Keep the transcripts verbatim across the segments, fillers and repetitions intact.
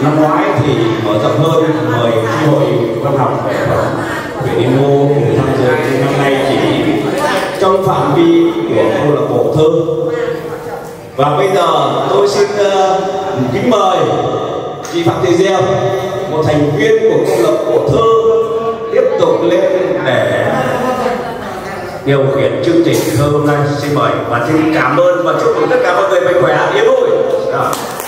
Năm ngoái thì mở rộng hơn, mời tri hội văn học nghệ thuật về demo cùng tham dự, nhưng năm nay chỉ trong phạm vi của câu lạc bộ thơ. Và bây giờ tôi xin uh, kính mời chị Phạm Thị Diệp, một thành viên của câu lạc bộ thơ, tiếp tục lên để điều khiển chương trình thơ hôm nay. Xin mời và xin cảm ơn và chúc mừng tất cả mọi người mạnh khỏe, yên vui. Đó.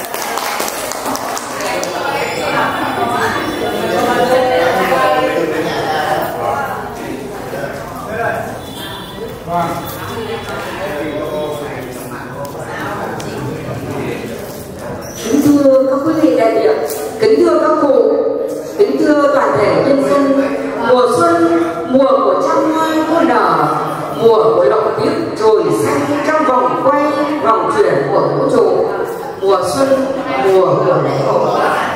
Kính thưa các quý vị đại biểu, kính thưa các cụ, kính thưa toàn thể nhân dân, mùa xuân, mùa của trăm hoa muôn nở, mùa của lộc biếc trồi xanh trong vòng quay vòng chuyển của vũ trụ, mùa xuân, mùa của lễ hội.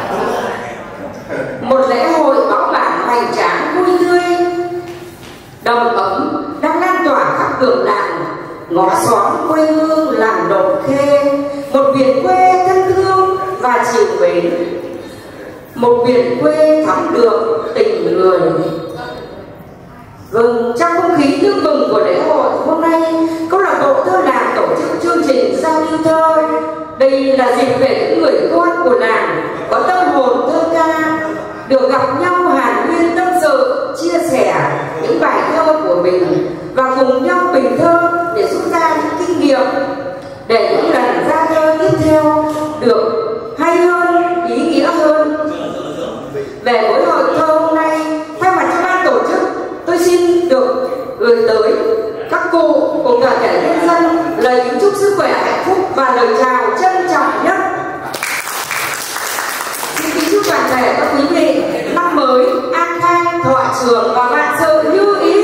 Một lễ hội bão bản hoành tráng vui tươi, đầm ấm đang lan tỏa khắp đường làng, ngõ xóm quê hương làng Đồng Khê, một miền quê thân thương và chiều mến, một miền quê thắm được tình người. Vâng, trong không khí tưng bừng của lễ hội hôm nay, câu lạc bộ thơ làng tổ chức chương trình giao lưu thơ. Đây là dịp để những người con của làng có tâm hồn thơ ca được gặp nhau hàn huyên tâm sự, chia sẻ những bài thơ của mình và cùng nhau bình thơ để rút ra những kinh nghiệm để những lần ra thơ tiếp theo được hay hơn, ý nghĩa hơn. Về buổi hội thơ hôm nay, thay mặt cho ban tổ chức, tôi xin được gửi tới các cụ cùng toàn thể nhân dân lời kính chúc sức khỏe, hạnh phúc và lời chào trân trọng nhất. Xin kính chúc toàn thể các quý vị năm mới an khang, thọ trường và vạn sự như ý.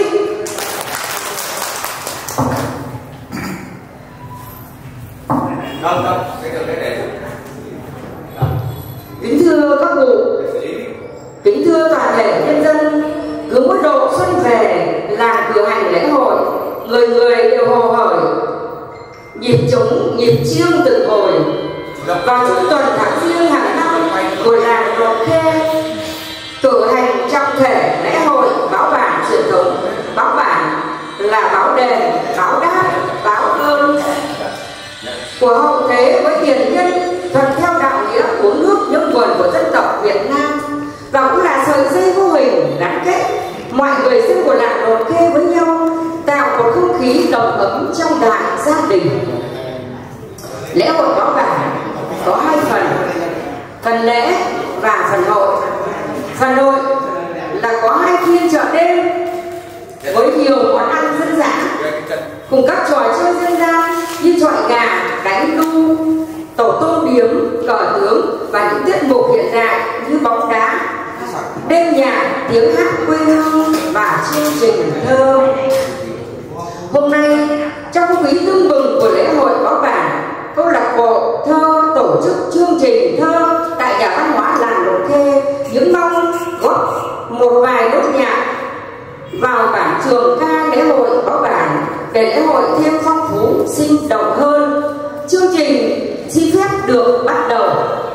Kính thưa các cụ, kính thưa toàn thể nhân dân, cứ mỗi độ xuân về, làng cử hành lễ hội, người người đều hồ hởi, nhịp trống nhịp chiêng từng hồi. Vào trung tuần tháng riêng hàng năm của làng Đồng Khê cử hành trọng thể lễ hội báo bản truyền thống. Báo bản là báo đền, báo đáp, báo ơn của hậu thế với tiền nhân, thuận theo đạo nghĩa uống nước những nguồn của dân tộc Việt Nam, và cũng là sợi dây vô hình gắn kết mọi người dân của làng Đồng Khê với nhau, tạo một không khí đầm ấm trong đại gia đình. Lễ hội báo bản có hai phần, phần lễ và phần hội. Phần hội là có hai phiên chợ đêm với nhiều món ăn dân dã cùng các trò chơi dân gian như chọi gà, đánh đu, tổ tôm điếm, cờ tướng và những tiết mục hiện đại như bóng đá, đêm nhạc, tiếng hát quê hương và chương trình thơ. Hôm nay trong không khí tưng bừng của lễ hội báo bản, câu lạc bộ thơ tổ chức chương trình thơ tại nhà văn hóa làng Đồng Khê những mong góp một vài nốt nhạc vào bản trường ca lễ hội báo bản để lễ hội thêm phong phú, sinh động hơn. Chương trình xin phép được bắt đầu.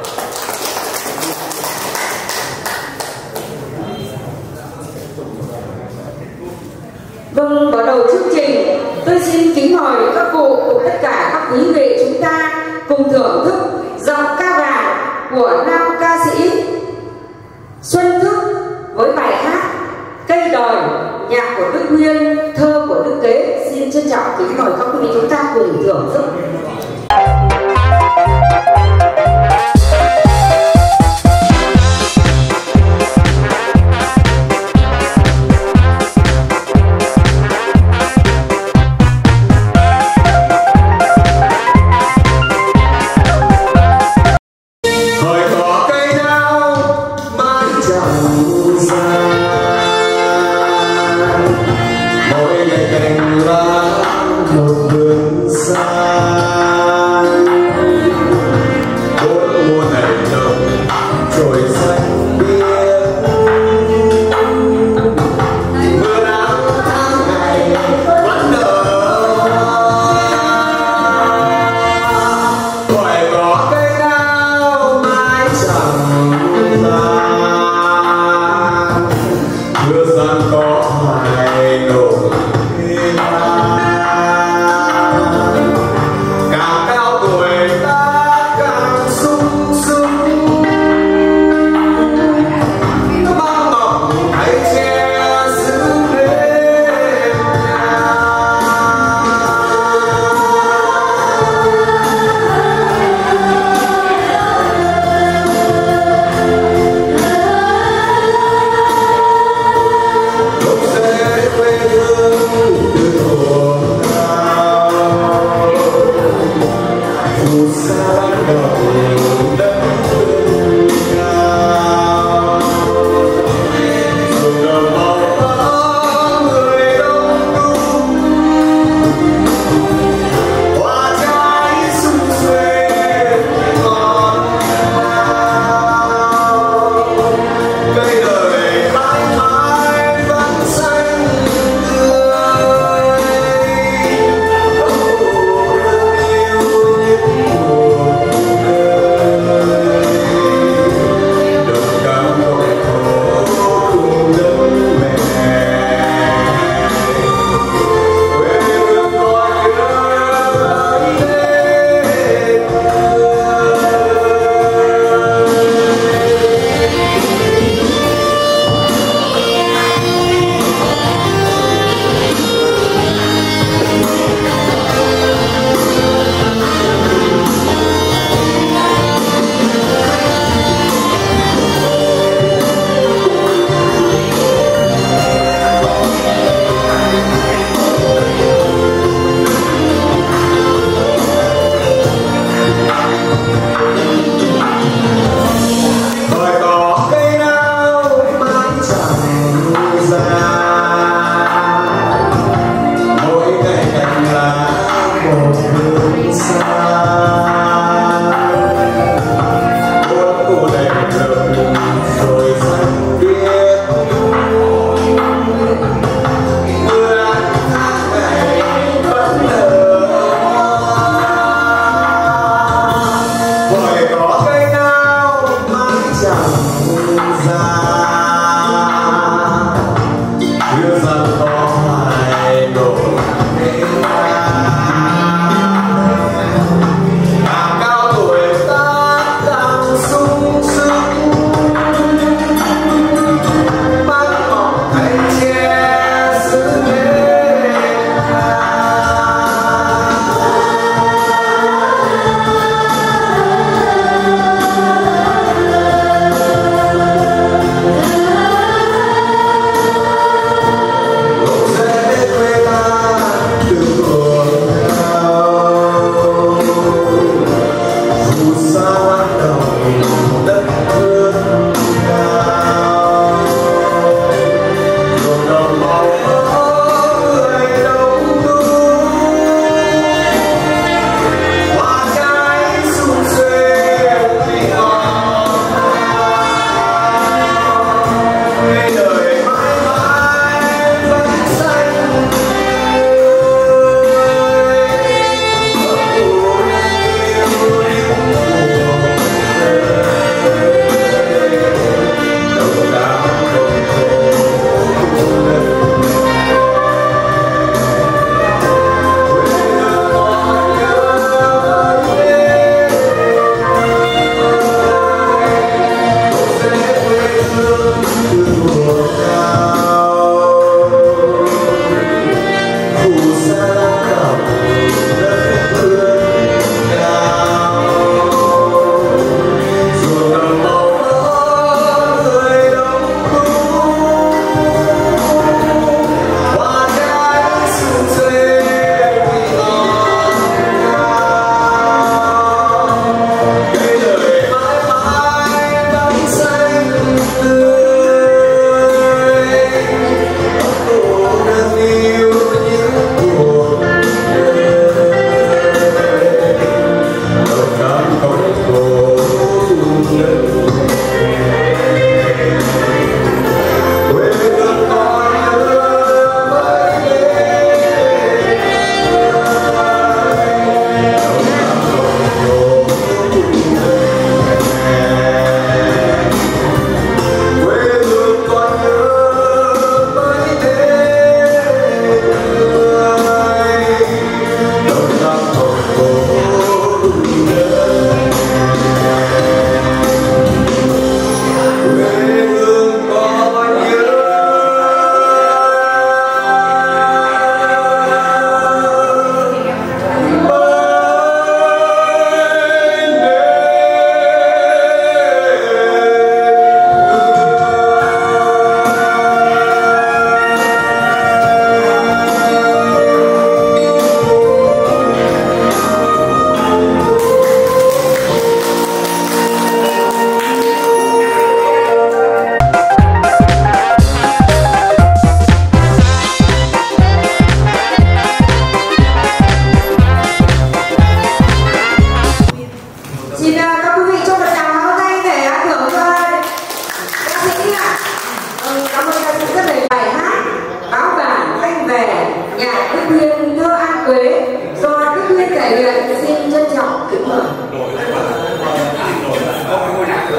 Vâng, mở đầu chương trình, tôi xin kính mời các cụ cùng tất cả các quý vị chúng ta cùng thưởng thức giọng ca vàng của nam ca sĩ Xuân Thức với bài hát Cây Đời, nhạc của Đức Nguyên, thơ của Đức Kế. Xin trân trọng kính mời các quý vị chúng ta cùng thưởng thức. Hãy subscribe cho kênh Ghiền Mì Gõ để không bỏ lỡ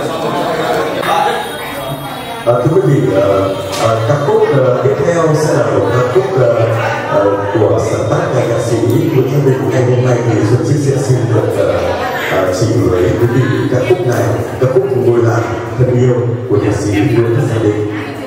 À, thưa quý vị, uh, uh, ca khúc uh, tiếp theo sẽ là một ca khúc uh, uh, của sáng tác nhà nhạc sĩ Nguyễn Văn Định. Ngày hôm nay thì Xuân Chí sẽ xin được uh, uh, trình với quý vị ca khúc này, ca khúc Ngôi Làng Thân Yêu của nhạc sĩ Nguyễn Văn Định.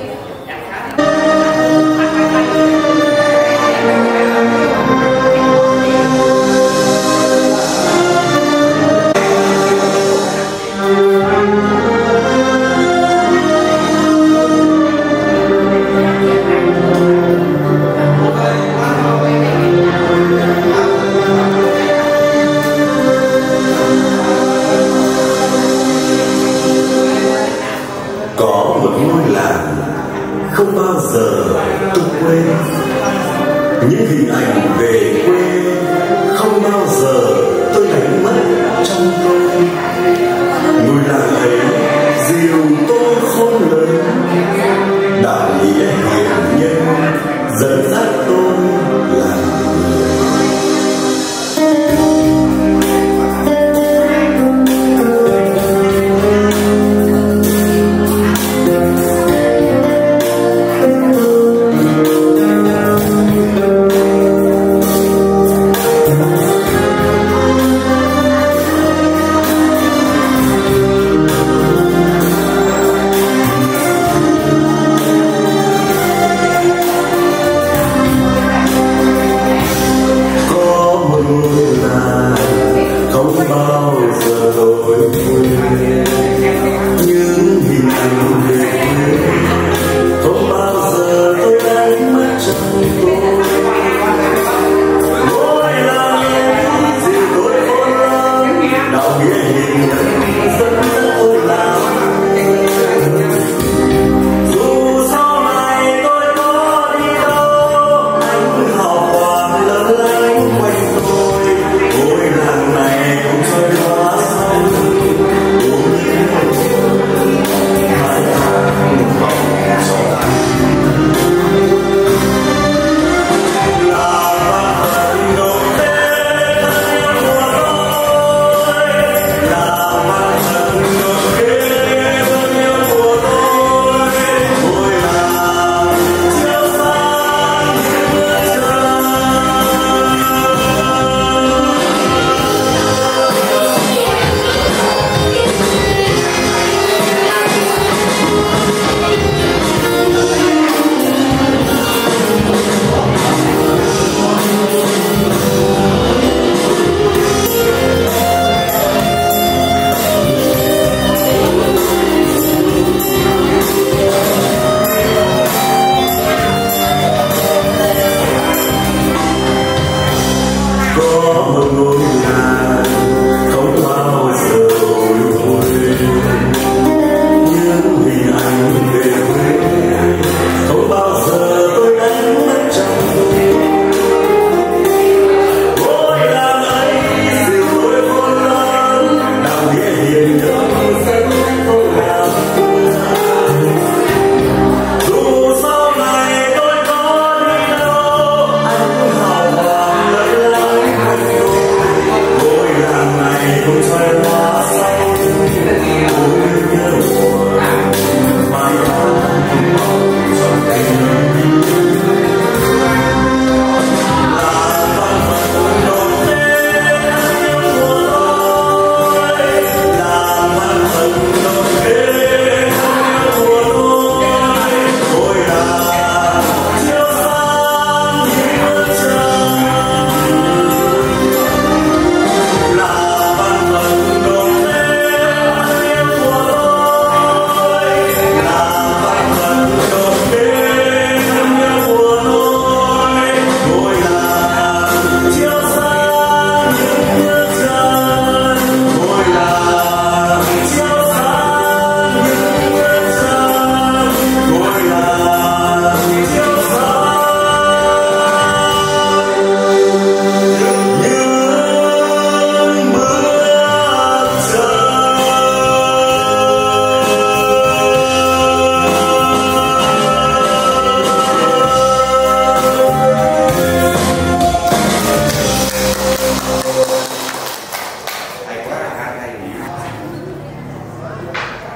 Không bao giờ tôi quên những hình ảnh về quê, không bao giờ tôi đánh mất trong tôi. Ngôi làng ấy dìu tôi khôn lớn, đạo nghĩa hiền nhân dẫn dắt tôi làm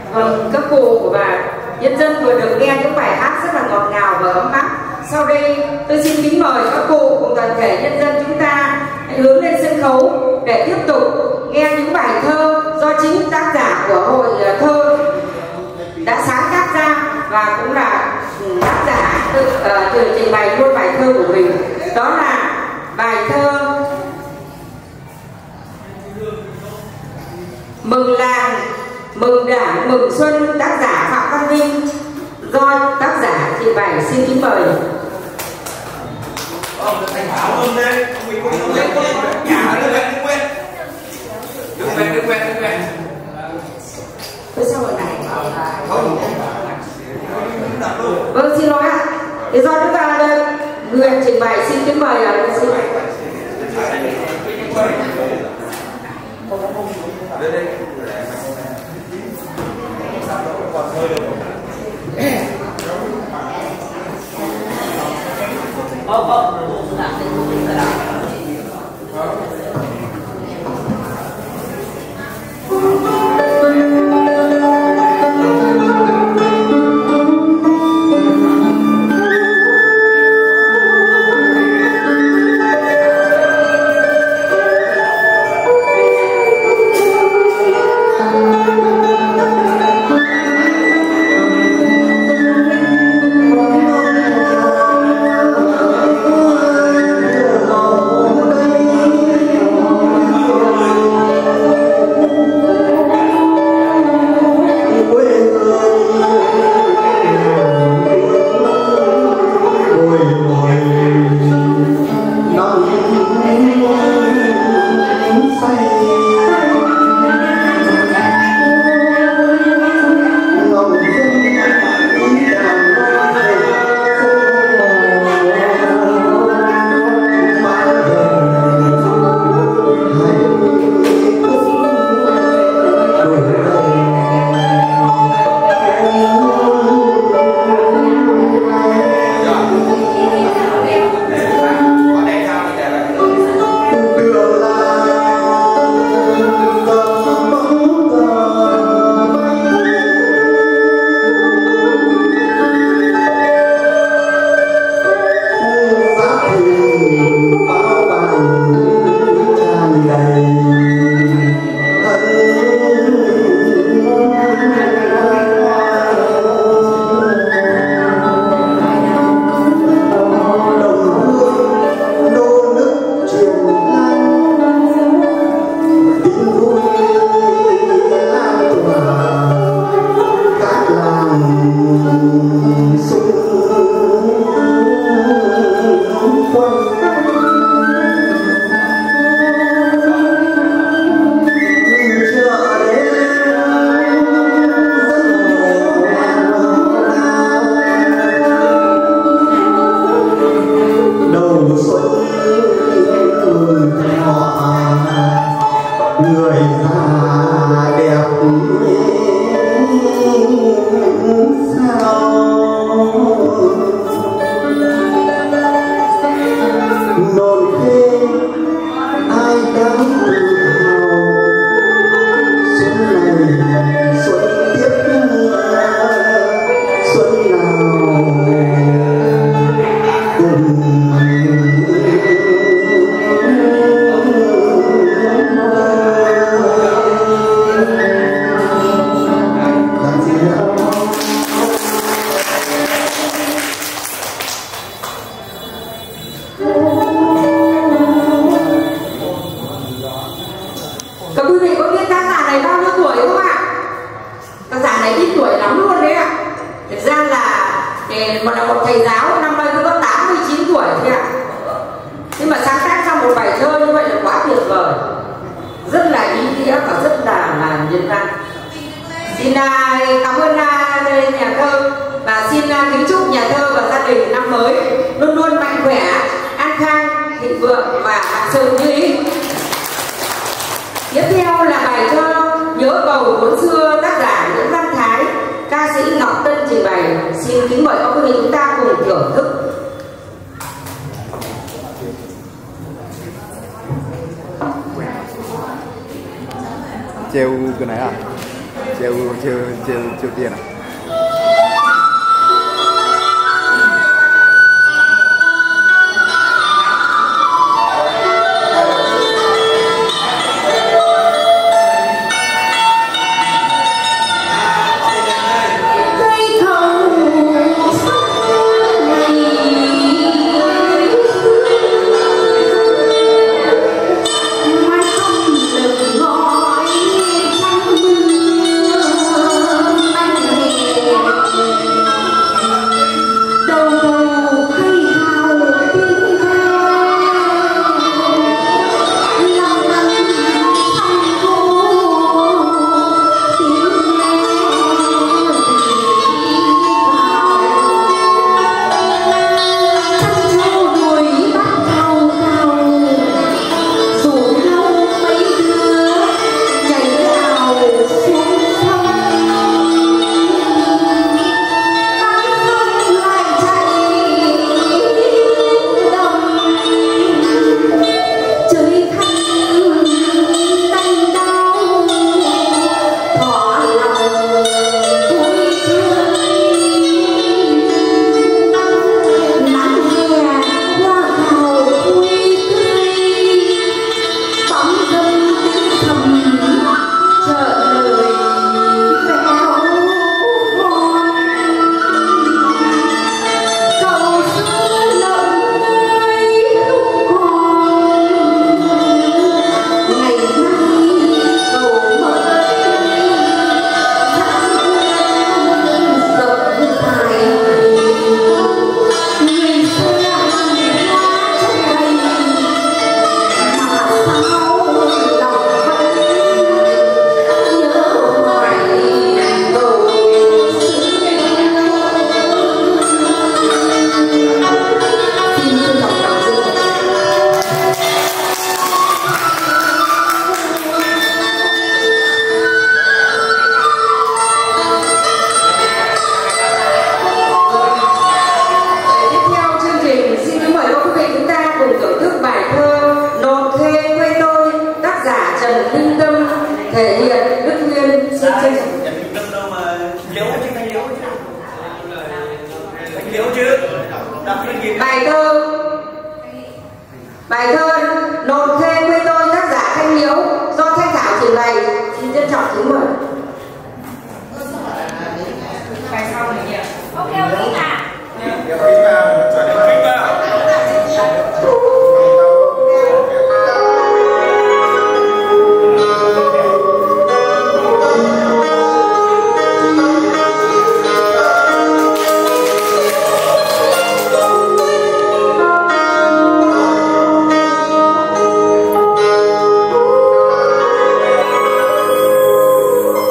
Vâng, các cụ và nhân dân vừa được nghe những bài hát rất là ngọt ngào và ấm áp. Sau đây tôi xin kính mời các cụ cùng toàn thể nhân dân chúng ta hãy hướng lên sân khấu để tiếp tục nghe những bài thơ do chính tác giả của hội thơ đã sáng tác ra và cũng là tác giả tự uh, tự trình bày luôn bài thơ của mình. Đó là bài thơ Mừng Làng, Mừng Đảng, Mừng Xuân, tác giả Phạm Văn Vinh, do tác giả trình bày. Xin kính mời. Tôi sao rồi này? Vâng, xin lỗi ạ. Để do chúng ta đây người trình bày, xin kính mời ạ. Xin treo cái này à? treo treo treo treo tiền à? Bài thơ Bài thơ Nộn Khê Quê Tôi, tác giả Thanh Hiếu, do Thanh Thảo trình bày, xin trân trọng kính mời. Bài sau này nhỉ? Ok, ok ạ. Hãy subscribe cho kênh Ghiền Mì Gõ để không bỏ lỡ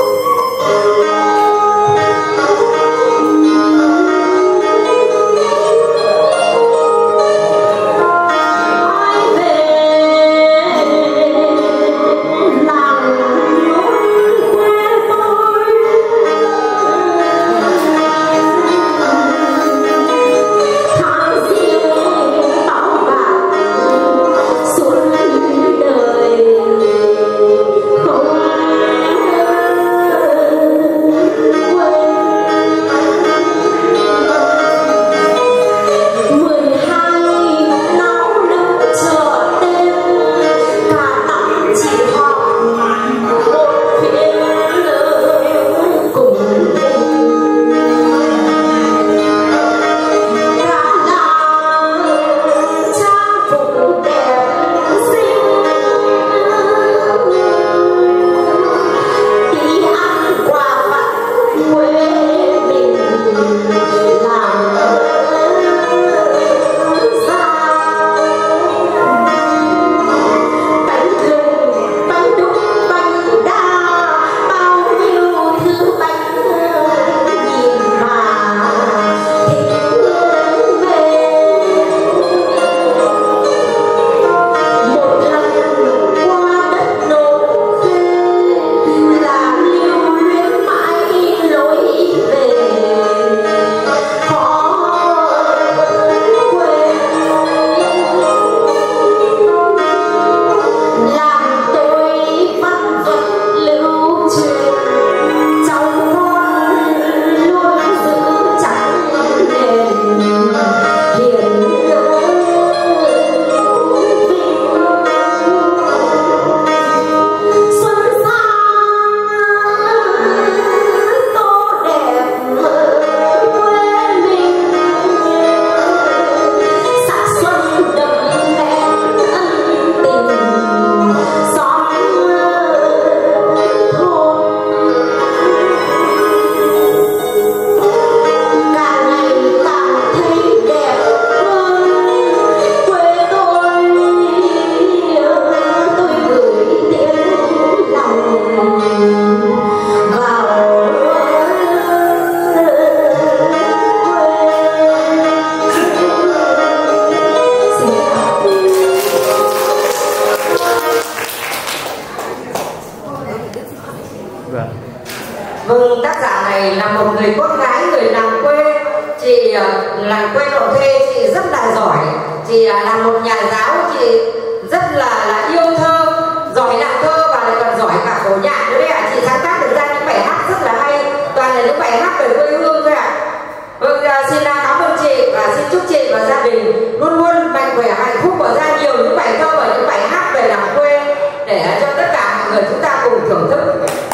này là một người con gái người làng quê. Chị làng quê Đồng Khê, chị rất là giỏi. Chị là một nhà giáo, chị rất là là yêu thơ, giỏi làm thơ và lại còn giỏi cả phổ nhạc nữa đấy ạ. Chị sáng tác được ra những bài hát rất là hay, toàn là những bài hát về quê hương thôi ạ. Vâng, xin cảm ơn chị và xin chúc chị và gia đình luôn luôn mạnh khỏe, hạnh phúc, và ra nhiều những bài thơ và những bài hát về làng quê để cho tất cả mọi người chúng ta cùng thưởng thức.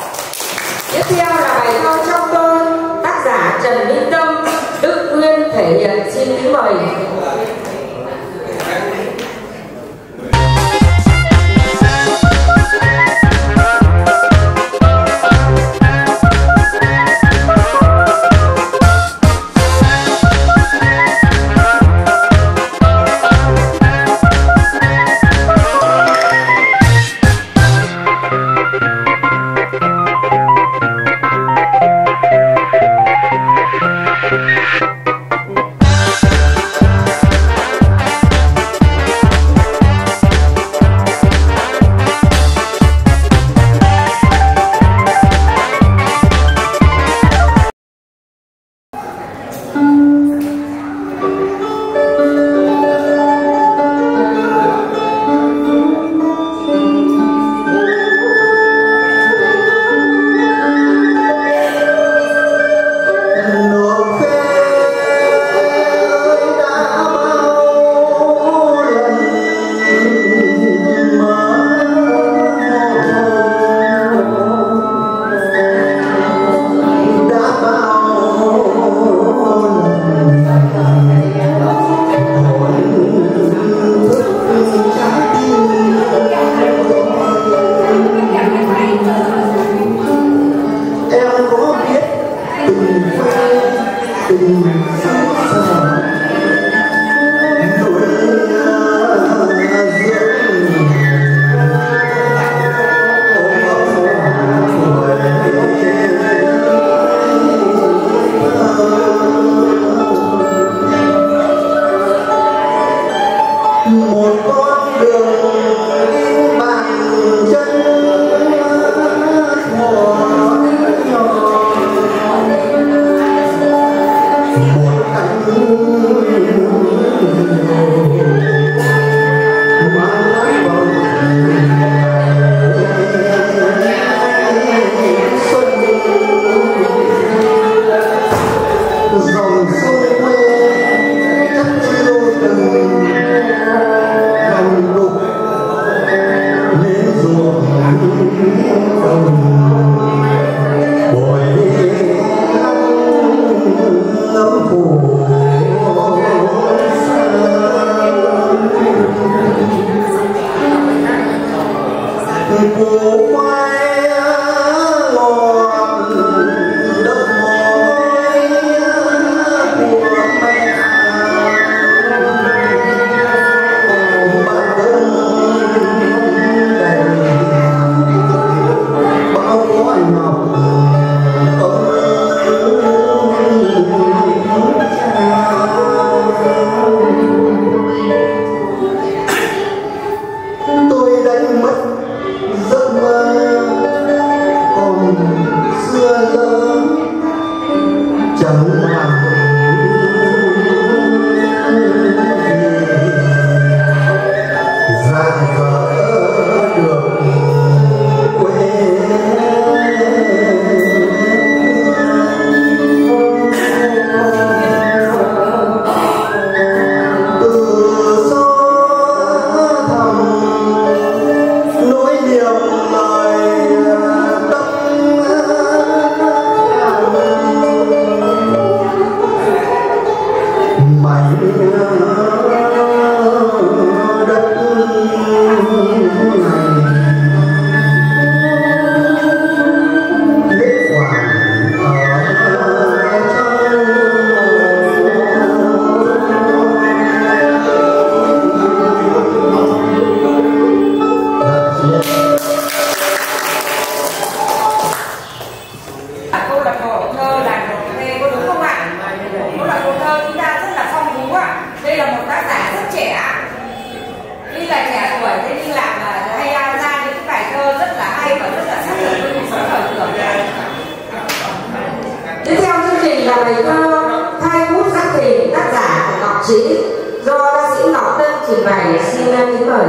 Tiếp theo là bài thơ Trong Tôi, tác giả Trần Minh Tâm, Đức Nguyên thể hiện. Xin kính mời. Hãy subscribe cho kênh Ghiền Mì Gõ để không bỏ lỡ vị là bài thơ Thai Bút Giác Tình, tác giả Ngọc Trí, do ca sĩ Ngọc Tân trình bày. Xin kính mời.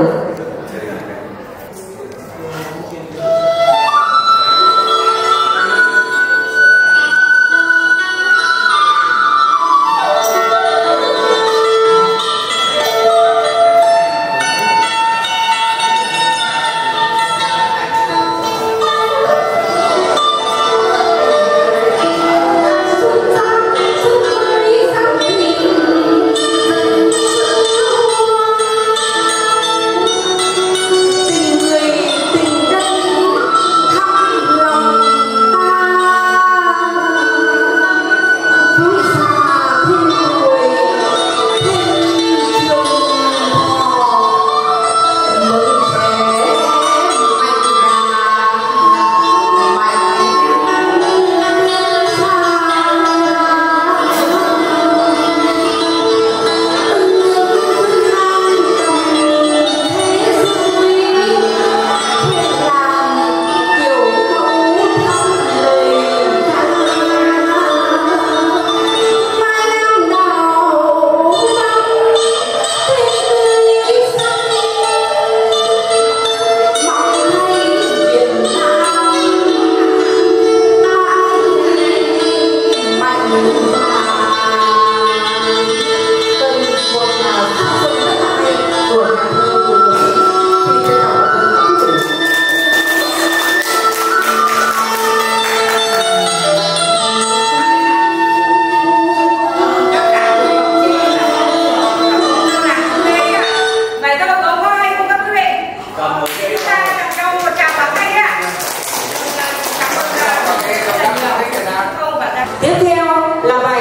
Tiếp theo là bài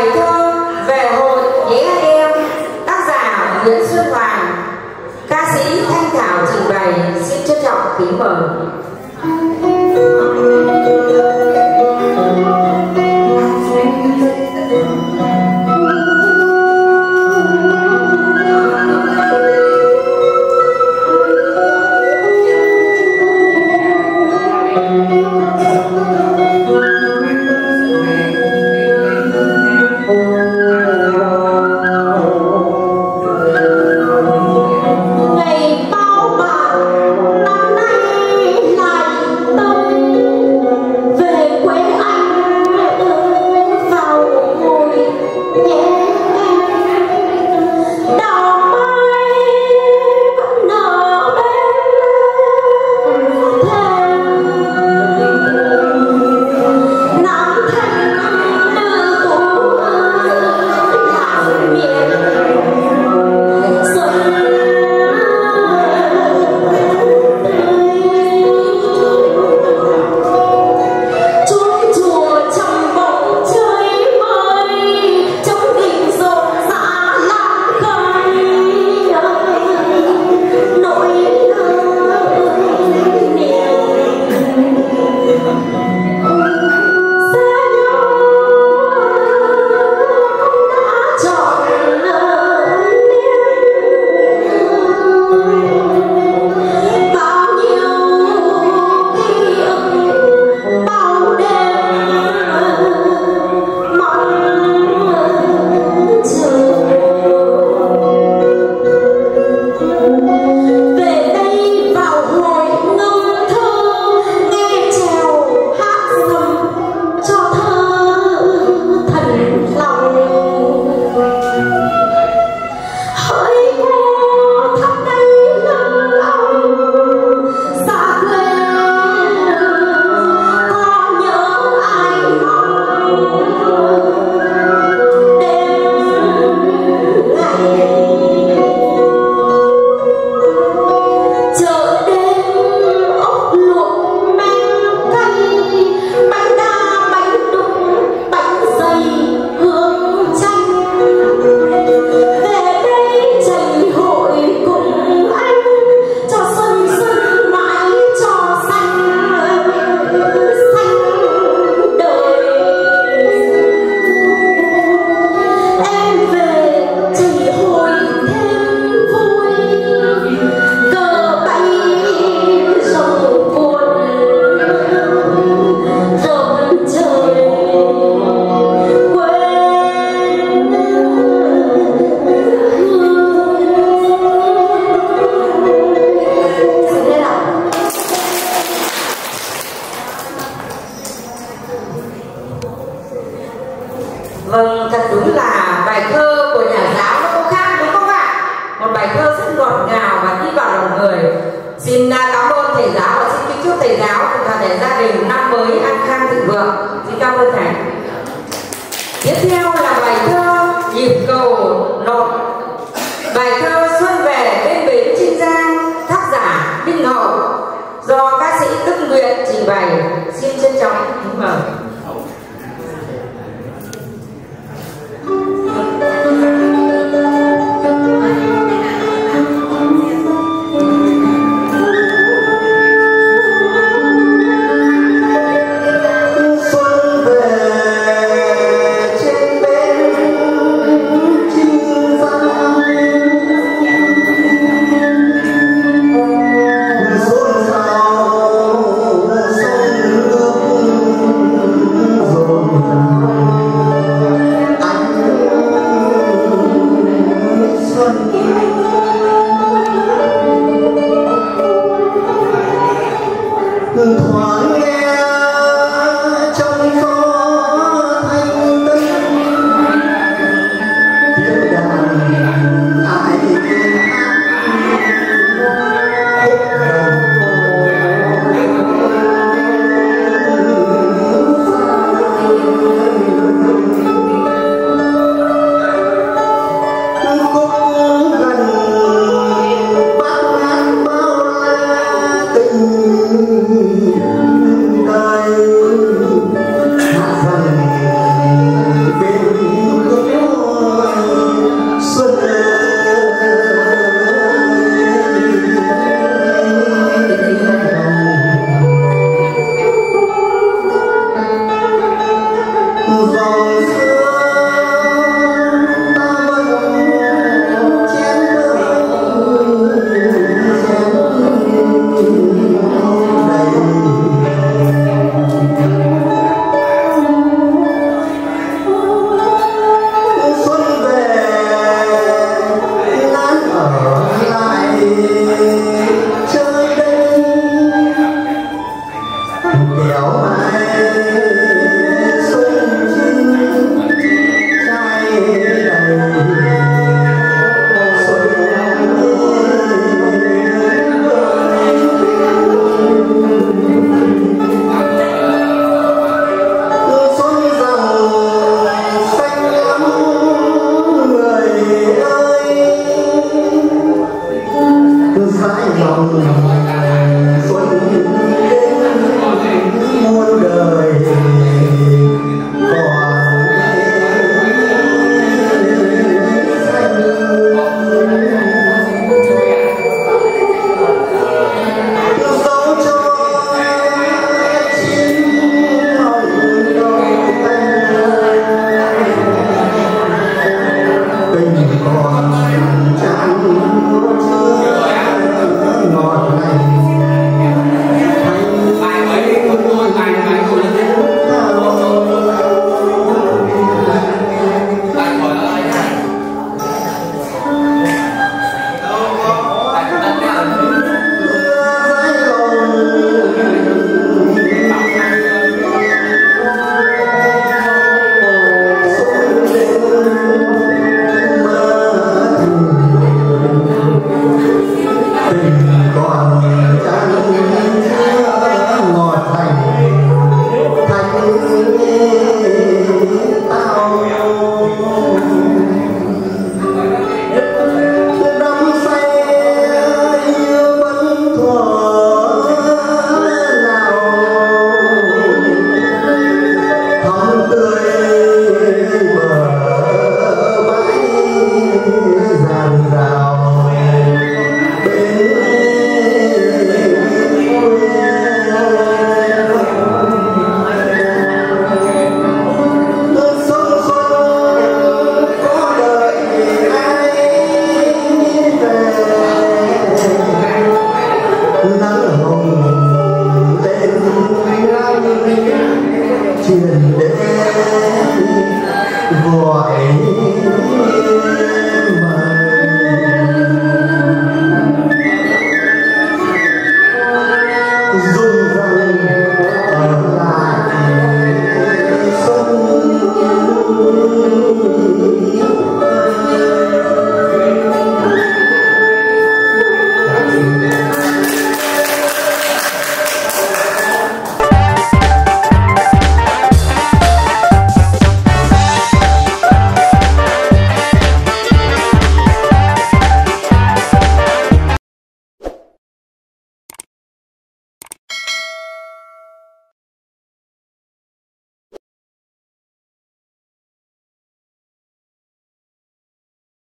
Vâng, thật đúng là bài thơ của nhà giáo nó có khác đúng không ạ? Một bài thơ rất ngọt ngào và đi vào lòng người. Xin cảm ơn thầy giáo và xin kính chúc thầy giáo cùng toàn thể gia đình năm mới an khang thịnh vượng. Xin cảm ơn thầy. Tiếp theo là bài thơ Nhịp cầu nộp. Bài thơ Xuân về bên bến Trinh Giang, tác giả Đinh Hậu, do ca sĩ Đức Nguyện trình bày. Xin trân trọng kính mời. Xuân về trên bến Trinh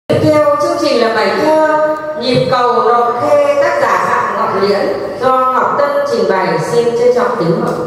Tiếp theo chương trình là bài thơ Nhịp cầu Rộn Khê, tác giả Phạm Ngọc Liễn, do Ngọc Tân trình bày. Xin trân trọng kính mời.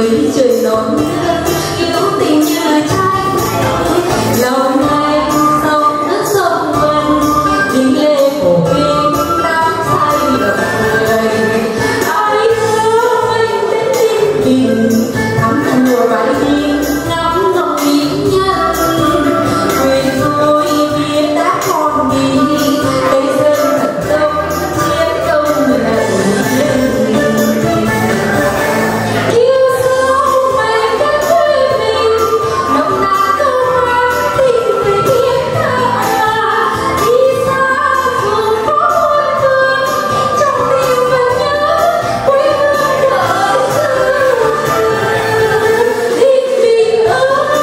người trời non yêu tình như tranh lâu nay sông nước sông vân tiếng lệ cổ kinh đắm say lòng người ai nhớ anh đến tin tình thắm mùa bài đi ngắm dòng mỹ nhân quên rồi biết đã còn đi cây sơn thật đông chiến công là yêu sâu mây cát quê mình nồng nàn câu hát tình về thiên hạ đi xa dù có muôn phương trong tim vẫn nhớ quê hương đợi chờ Linh Bình ơi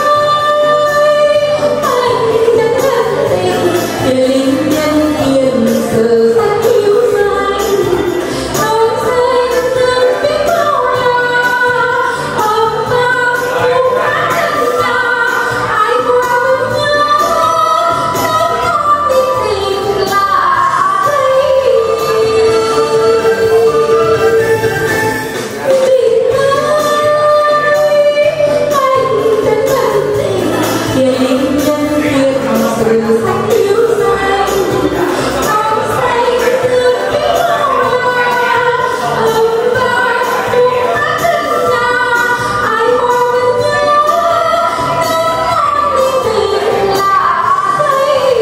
anh đã thật tình để linh nhân hiền sự rất yêu danh ông xanh nước biết bao la ông ta cũng đã nhận ra ai qua vẫn nhớ nỗi tình tình lạ đây tình ơi anh đã thật tình để linh nhân hiền sự rất yêu danh ông xanh nước biết bao la ông ta cũng đã nhận ra ai qua vẫn nhớ tình tình lạ đây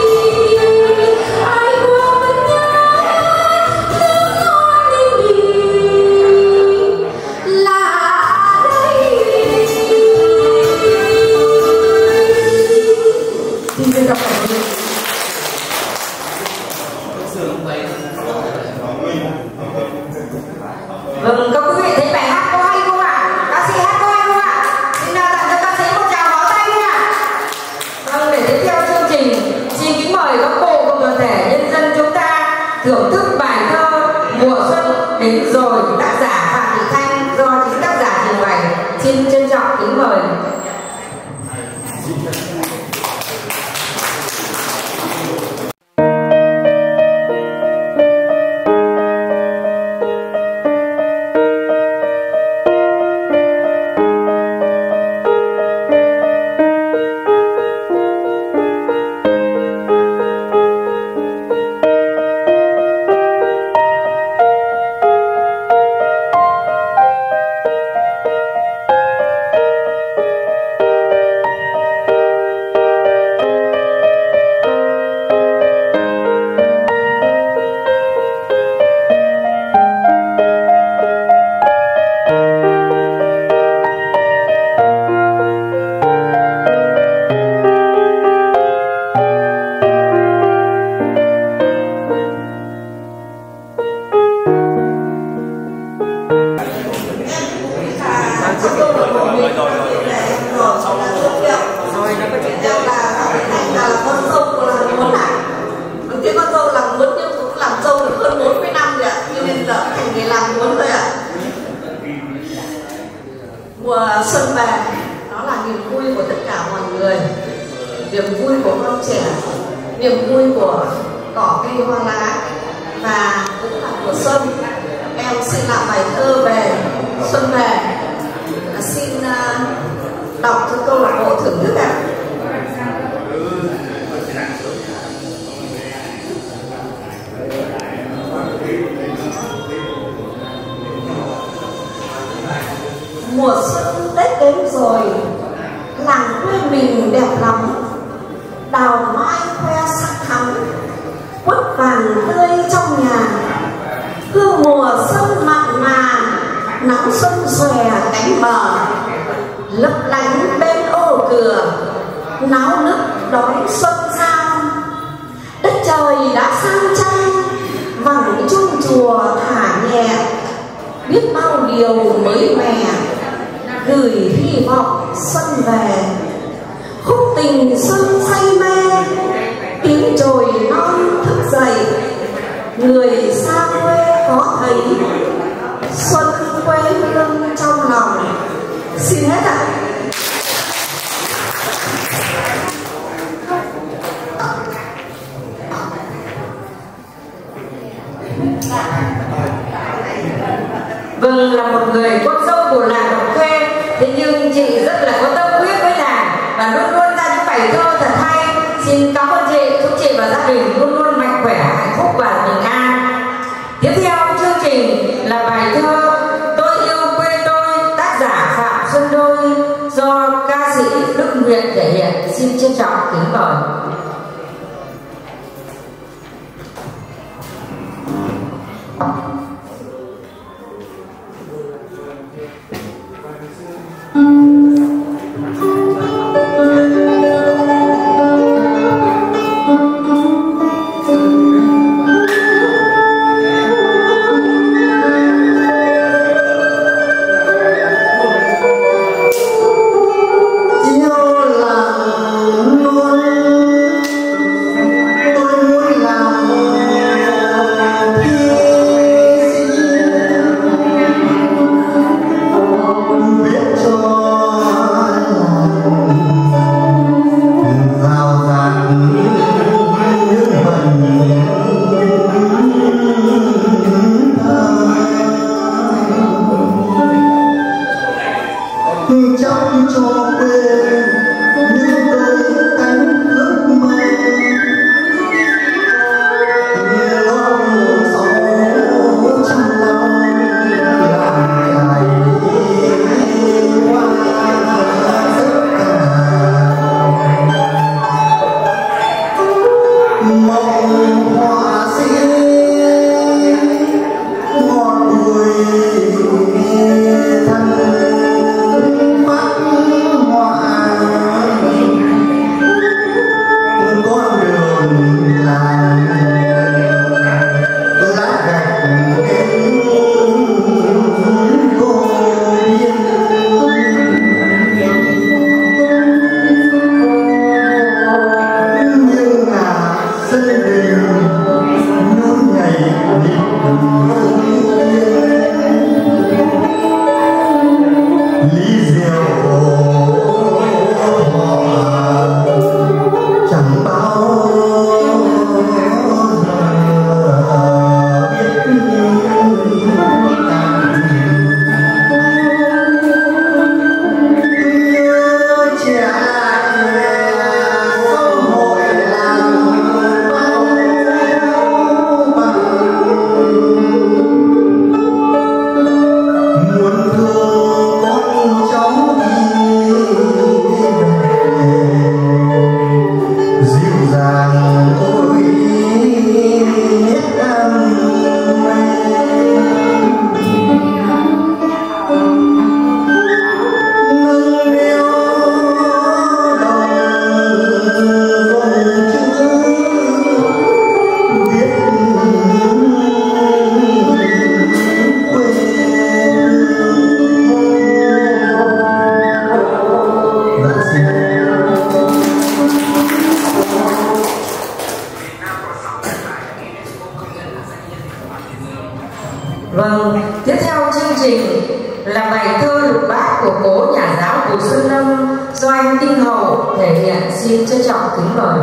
ai qua vẫn nhớ tình tình lạ đây. Xin trân trọng cảm ơn. Vâng, các quý vị thấy bài hát có hay không ạ? Ca sĩ hát có hay không ạ? Xin tặng cho ca sĩ một tràng pháo tay đi ạ. Vâng, để tiếp theo chương trình, xin kính mời các cô cùng toàn thể nhân dân chúng ta thưởng thức bài thơ Mùa Xuân Đến Rồi, tác giả Phạm Thị Thanh do chính tác giả trình bày. Xin trân trọng kính mời. Mùa xuân về, nó là niềm vui của tất cả mọi người, niềm vui của con trẻ, niềm vui của cỏ cây hoa lá và cũng là mùa xuân. Em xin làm bài thơ về xuân về, xin đọc cho câu lạc bộ thưởng thức ạ. Mùa xuân Tết đến rồi, làng quê mình đẹp lắm, đào mai khoe sắc thắm, quất vàng tươi trong nhà, hương mùa xuân mặn mà, nắng xuân xòe cánh bờ, lấp lánh bên ô cửa, náo nức đón xuân sao. Đất trời đã sang trang, vẳng chuông chùa thả nhẹ, biết bao điều mới mẻ, gửi hy vọng xuân về. Khúc tình xuân say mê, tiếng chồi non thức dậy, người xa quê có thấy xuân quê hương trong lòng. Xin hết ạ. Vâng, là một người con dâu của làng Đồng Khê gia đình luôn luôn mạnh khỏe, hạnh phúc và bình an. Tiếp theo chương trình là bài thơ Tôi yêu quê tôi, tác giả Phạm Xuân Đôi, do ca sĩ Đức Nguyện thể hiện. Xin trân trọng kính mời. Vâng, tiếp theo chương trình là bài thơ Lục Bát của cố nhà giáo Bùi Xuân Lâm do anh Đinh Hậu thể hiện. Xin trân trọng kính mời.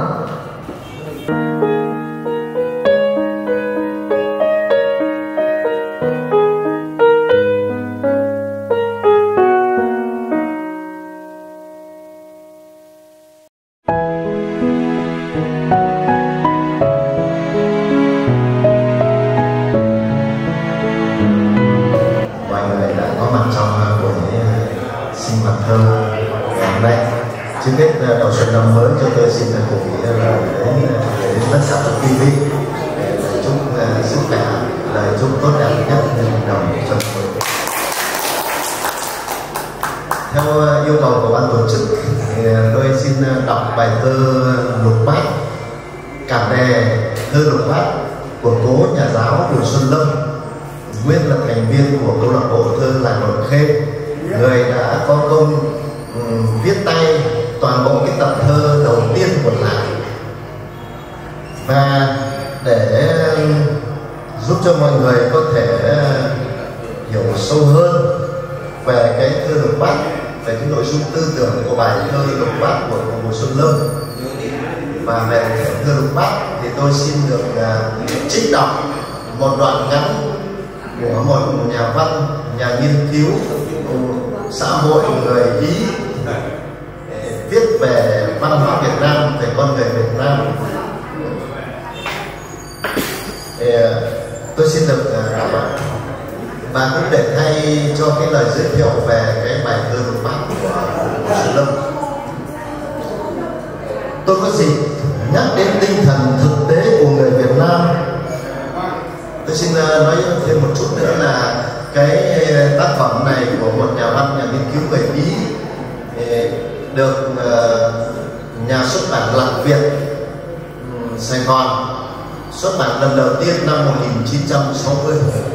Trước hết đầu xuân năm mới cho tôi xin cổ vũ là đến đến tất cả các quý vị để chúc sức khỏe, lời chúc tốt đẹp nhất đồng cho tôi. Theo yêu cầu của ban tổ chức, tôi xin đọc bài thơ Lục Bát, cảm đề thơ Lục Bát của cố nhà giáo Bùi Xuân Lâm, nguyên là thành viên của câu lạc bộ thơ làng Đồng Khê, người đã có công um, viết tay toàn bộ cái tập thơ đầu tiên của làng. Và để giúp cho mọi người có thể hiểu sâu hơn về cái thơ Lục Bát, về cái nội dung tư tưởng của bài thơ Lục Bát của Bùi Xuân Lâm và về thơ Lục Bát, thì tôi xin được uh, trích đọc một đoạn ngắn của một nhà văn, nhà nghiên cứu xã hội người Ý viết về văn hóa Việt Nam, về con người Việt Nam. tôi xin được cảm ơn và cũng để thay cho cái lời giới thiệu về cái bài thơ lục bát của Sư Lâm. Tôi có dịp nhắc đến tinh thần thực tế của người Việt Nam. Tôi xin nói thêm một chút nữa là cái tác phẩm này của một nhà văn, nhà nghiên cứu người Ý, được nhà xuất bản Lạc Việt Sài Gòn xuất bản lần đầu tiên năm một nghìn chín trăm sáu mươi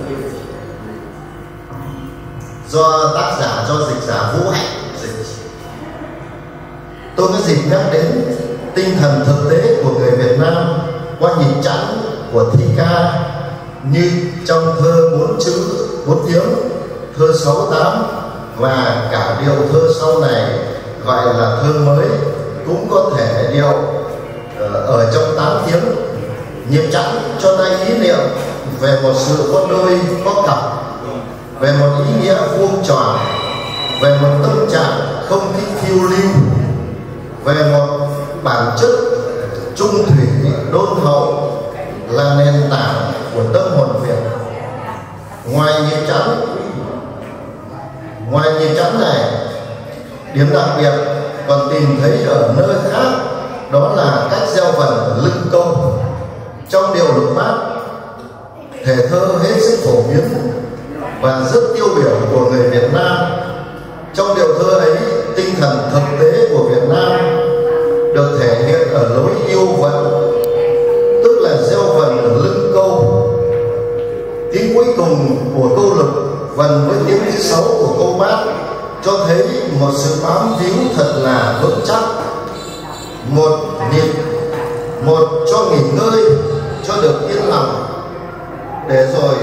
do tác giả, do dịch giả Vũ Hạnh dịch. Tôi có dịp nhắc đến tinh thần thực tế của người Việt Nam qua nhịp chẵn của thi ca như trong thơ bốn chữ bốn tiếng, thơ sáu tám và cả điệu thơ sau này gọi là thơ mới cũng có thể điệu ở trong tám tiếng. Nhịp chẵn cho ta ý niệm về một sự có đôi có cặp, về một ý nghĩa vuông tròn, về một tâm trạng không thích phiêu lưu, về một bản chất trung thủy đôn hậu là nền tảng của tâm hồn Việt. Ngoài nhịp chẵn, ngoài nhịp chẵn này, điểm đặc biệt còn tìm thấy ở nơi khác, đó là cách gieo vần lưng câu. Trong điệu lục bát, thể thơ hết sức phổ biến và rất tiêu biểu của người Việt Nam. Trong điệu thơ ấy, tinh thần thực tế của Việt Nam được thể hiện ở lối yêu vận, tức là gieo vần ở lưng câu. Tiếng cuối cùng của câu lục vần với tiếng thứ sáu của câu bát cho thấy một sự bám víu thật là vững chắc. Một nhịp, một cho nghỉ ngơi, cho được yên lòng, để rồi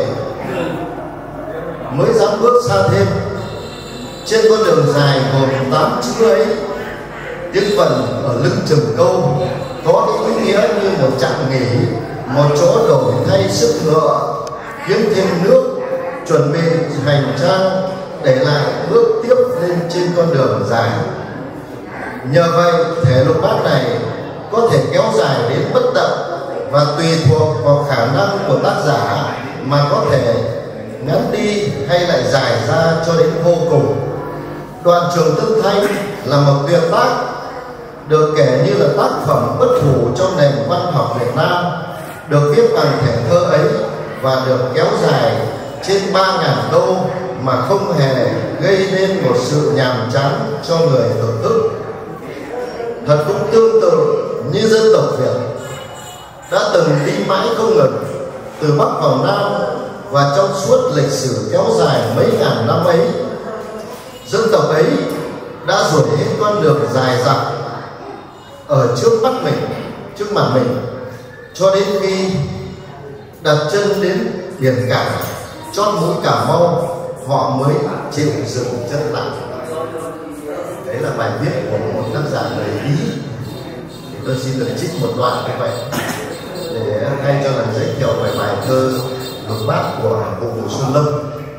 mới dám bước xa thêm. Trên con đường dài gồm tám chữ ấy, tiếng vần ở lưng chừng câu có cái ý nghĩa như một trạm nghỉ, một chỗ đổi thay sức ngựa, kiếm thêm nước, chuẩn bị hành trang để lại bước tiếp lên trên con đường dài. Nhờ vậy, thể lục bát này có thể kéo dài đến bất tận và tùy thuộc vào khả năng của tác giả mà có thể ngắn đi hay lại dài ra cho đến vô cùng. Đoạn Trường Tân Thanh là một tuyệt tác, được kể như là tác phẩm bất hủ trong nền văn học Việt Nam, được viết bằng thể thơ ấy và được kéo dài trên ba nghìn câu mà không hề gây nên một sự nhàm chán cho người thưởng thức. Thật cũng tương tự như dân tộc Việt đã từng đi mãi không ngừng từ Bắc vào Nam, và trong suốt lịch sử kéo dài mấy ngàn năm ấy, dân tộc ấy đã rồi hết con đường dài dặn ở trước mắt mình, trước mặt mình, cho đến khi đặt chân đến biển cả chót mũi Cà Mau, họ mới chịu dừng chân lại. Đấy là bài viết của một tác giả người Ý. Thì tôi xin được trích một đoạn như vậy để hay cho lần giới thiệu về bài thơ lục bát của cụ Xuân Lâm.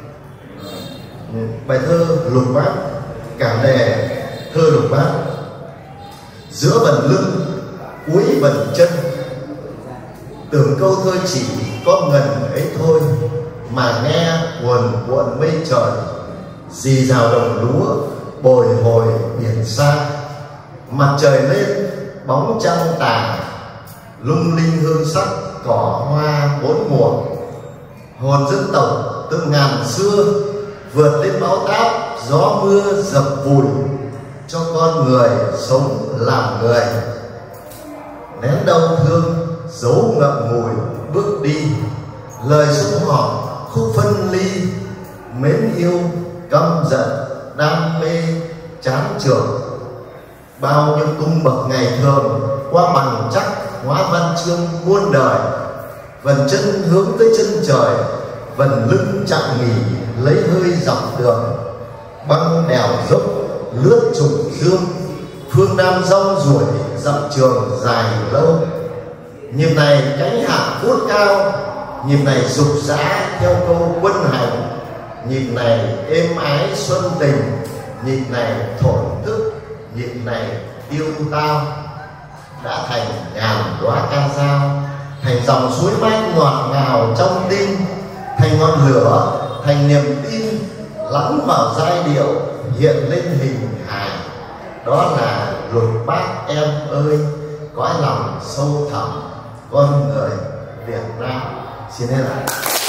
Bài thơ lục bát cả đề thơ lục bát: giữa vần lưng cuối vần chân, tưởng câu thơ chỉ có ngần ấy thôi, mà nghe cuồn cuộn mây trời, rì rào đồng lúa bồi hồi biển xa. Mặt trời lên bóng trăng tàn, lung linh hương sắc cỏ hoa bốn mùa. Hồn dân tộc từ ngàn xưa vượt lên bão táp gió mưa dập vùi, cho con người sống làm người. Nén đau thương dấu ngậm ngùi bước đi, lời sum họp khúc phân ly, mến yêu căm giận đam mê chán trường. Bao nhiêu cung bậc ngày thường qua bằng chắc hóa văn chương muôn đời. Vần chân hướng tới chân trời, vần lưng chạm nghỉ lấy hơi dọc đường. Băng đèo dốc lướt trùng dương, phương Nam rong ruổi dặm trường dài lâu. Nhịp này cánh hạ vút cao, nhịp này dục dã theo câu quân hành. Nhịp này êm ái xuân tình, nhịp này thổn thức, nhịp này tiêu tao. Đã thành ngàn đóa ca dao thành dòng suối mát ngọt ngào trong tim, thành ngọn lửa, thành niềm tin lắng vào giai điệu hiện lên hình hài. Đó là Lục Bát em ơi, cõi lòng sâu thẳm con người Việt Nam. Xin hết lại.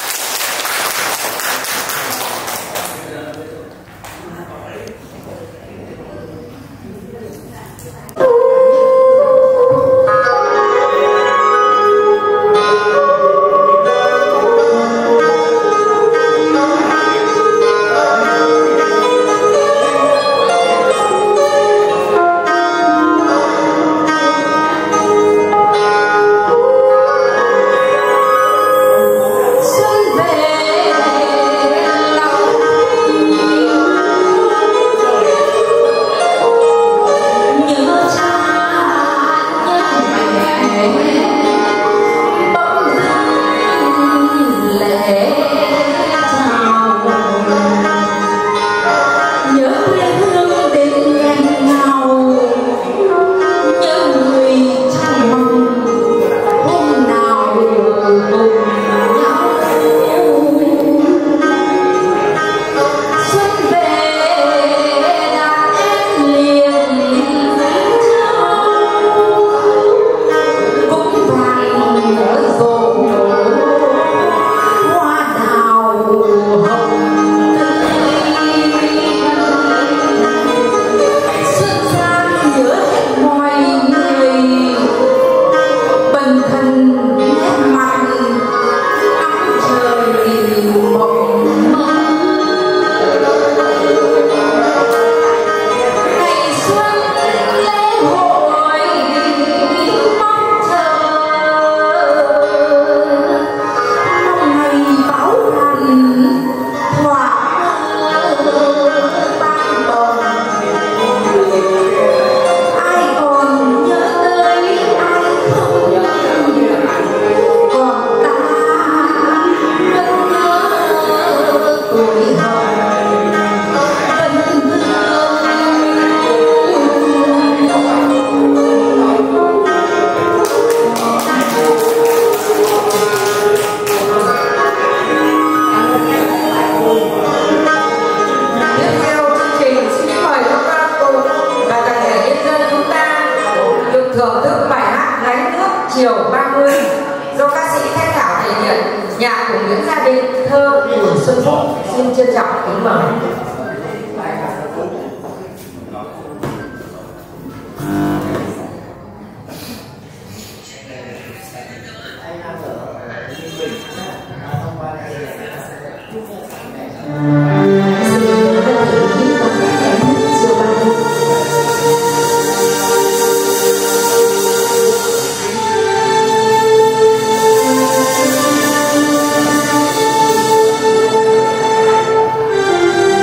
Chiều ba mươi do ca sĩ Thanh Thảo thể hiện, nhạc của Nguyễn Gia Định, thơ của Xuân Phúc. Xin trân trọng kính mời. Hãy subscribe cho kênh Ghiền Mì Gõ để không bỏ lỡ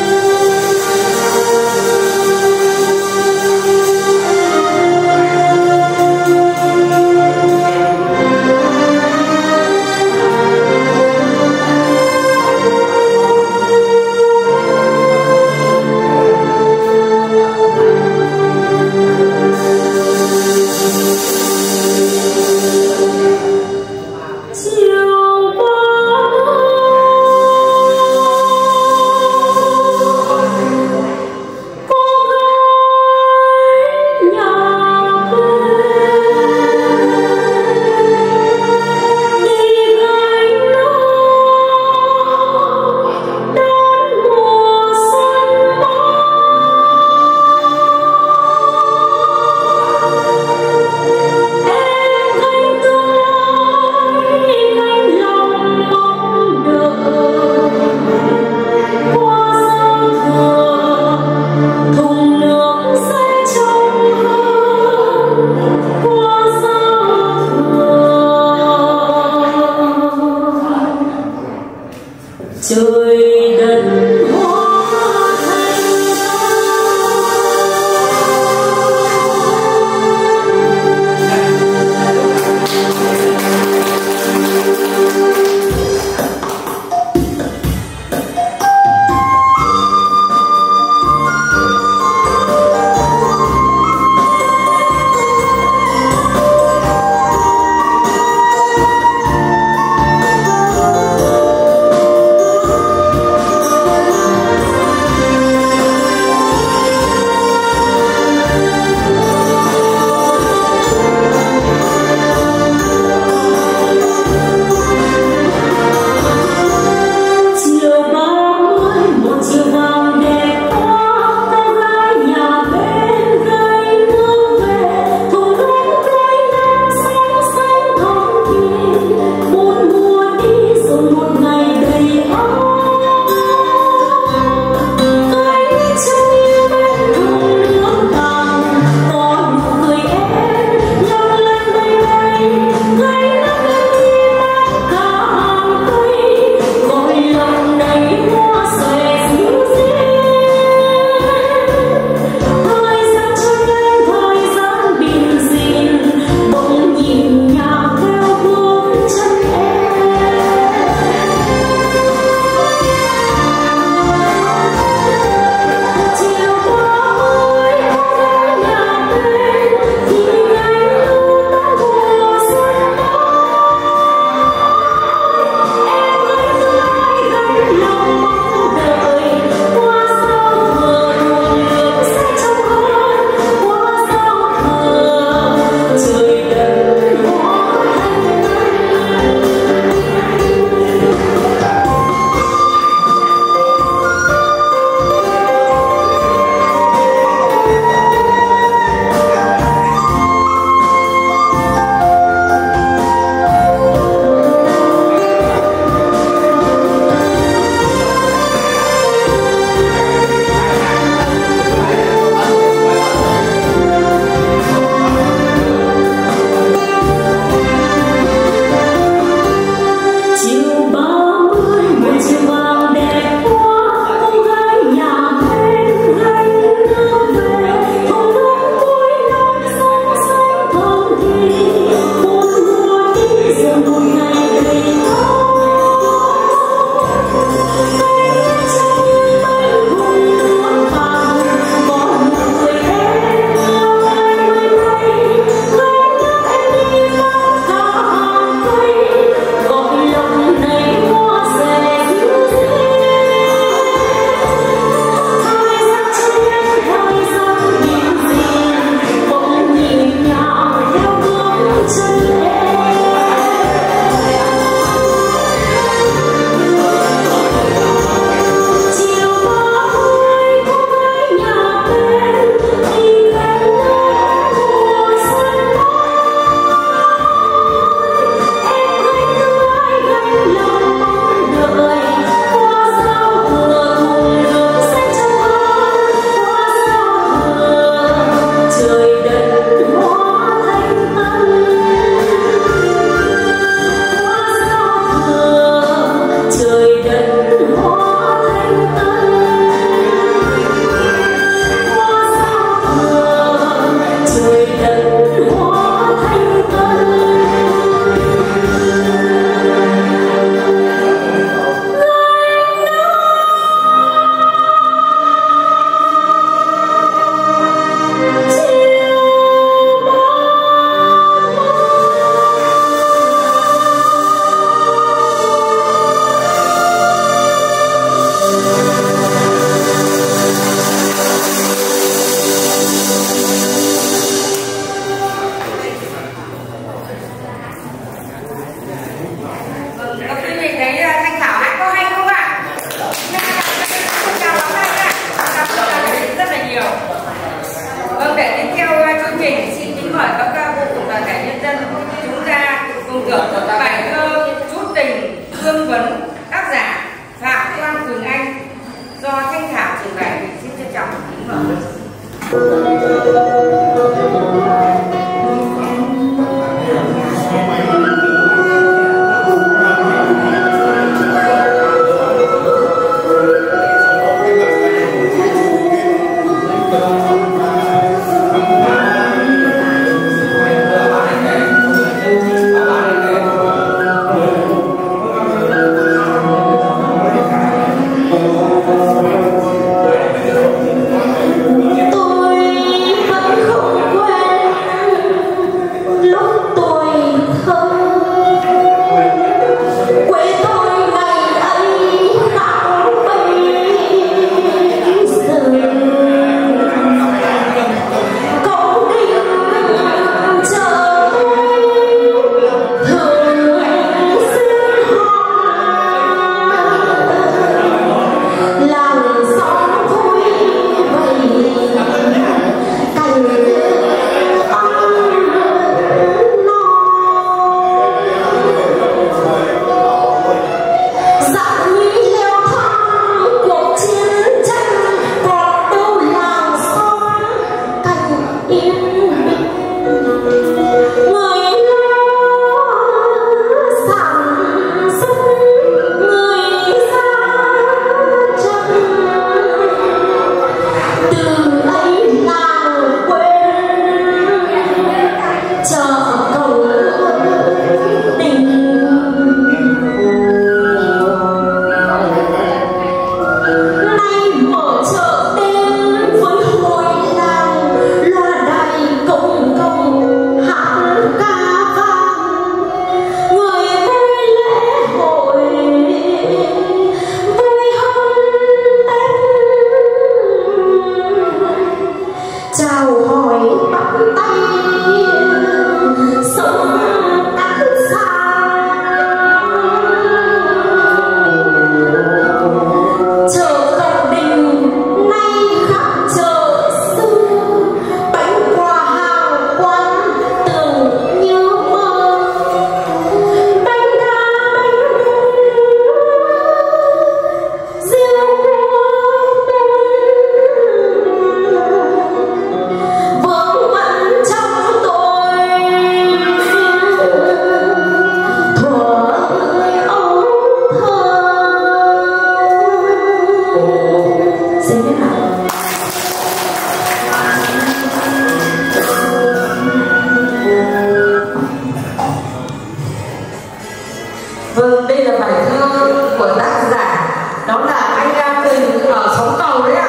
Vâng, đây là bài thơ của tác giả, đó là anh Đam Tình ở Sóng Cầu đấy ạ.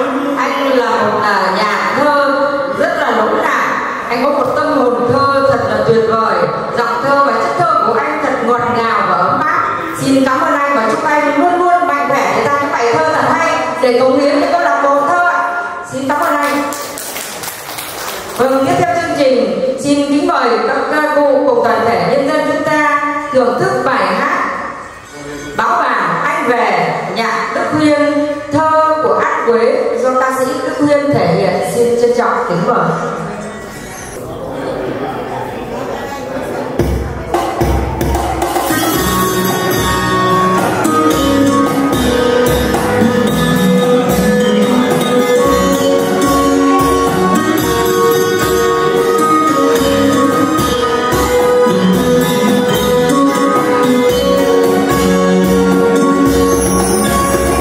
Anh là một à, nhà thơ rất là lỗi lạc. Anh có một tâm hồn thơ thật là tuyệt vời. Giọng thơ và chất thơ của anh thật ngọt ngào và ấm áp. Xin cảm ơn anh và chúc anh luôn luôn mạnh khỏe để ra những bài thơ thật hay để cống hiến cho câu lạc bộ thơ ạ. Xin cảm ơn anh. Vâng, tiếp theo chương trình, xin kính mời các ca cụ cùng toàn thể nhân dân chúng ta thưởng thức bài hát Báo Vàng Anh Về, nhạc Đức Huyên, thơ của Át Quế do ca sĩ Đức Huyên thể hiện. Xin trân trọng kính mời.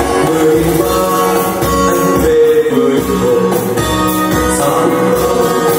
Anh về với hồn sao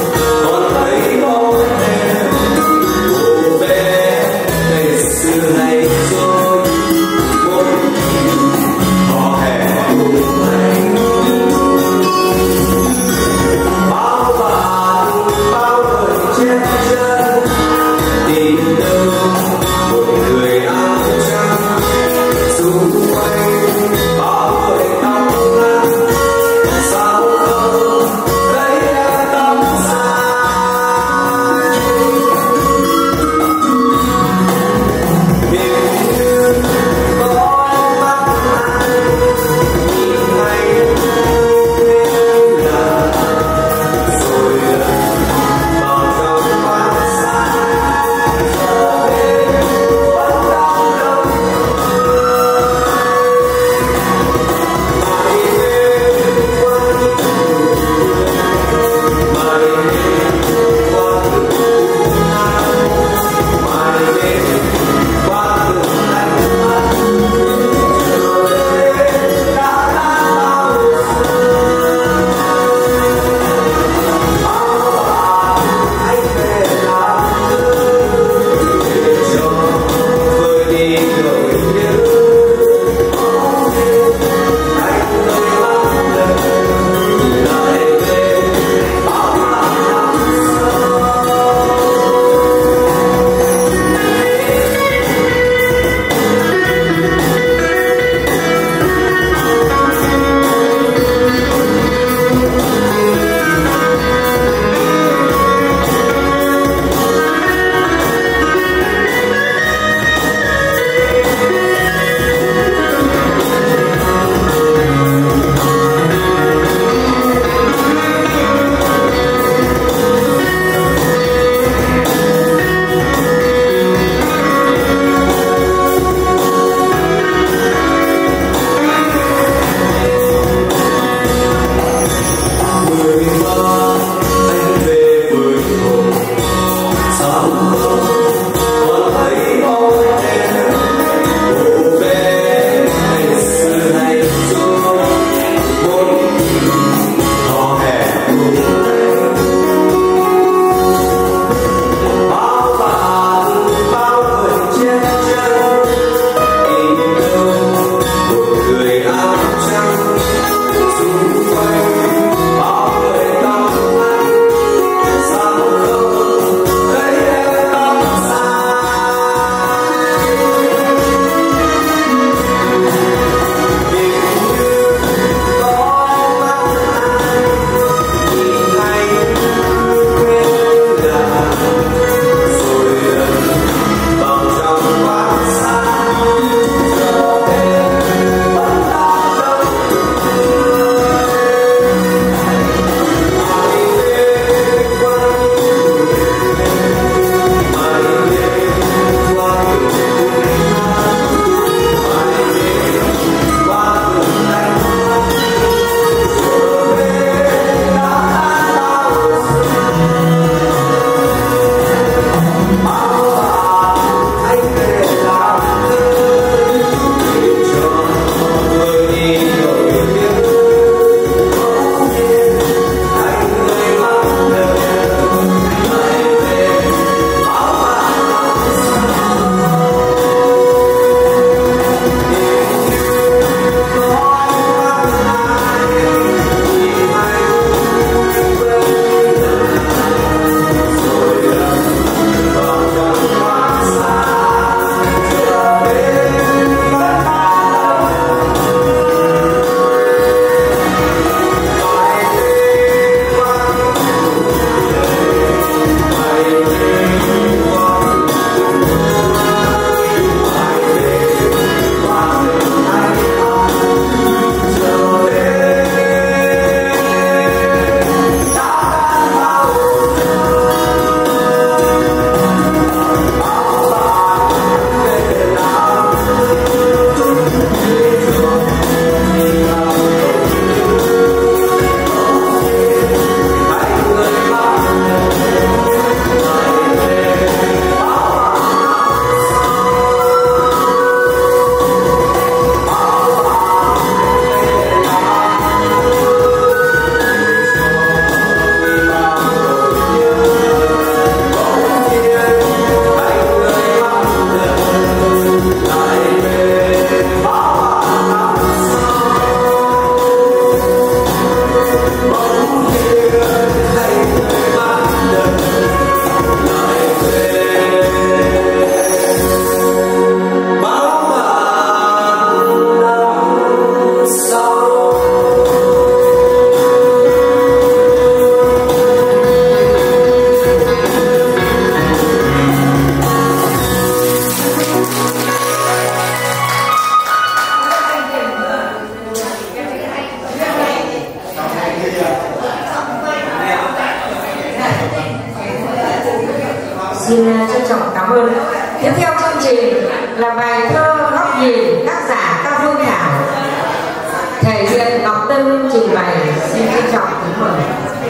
Cảm ơn. Tiếp theo chương trình là bài thơ Góc Nhìn, tác giả Cao Phương Thảo, thể hiện Ngọc Tân trình bày. Xin trân trọng kính mời.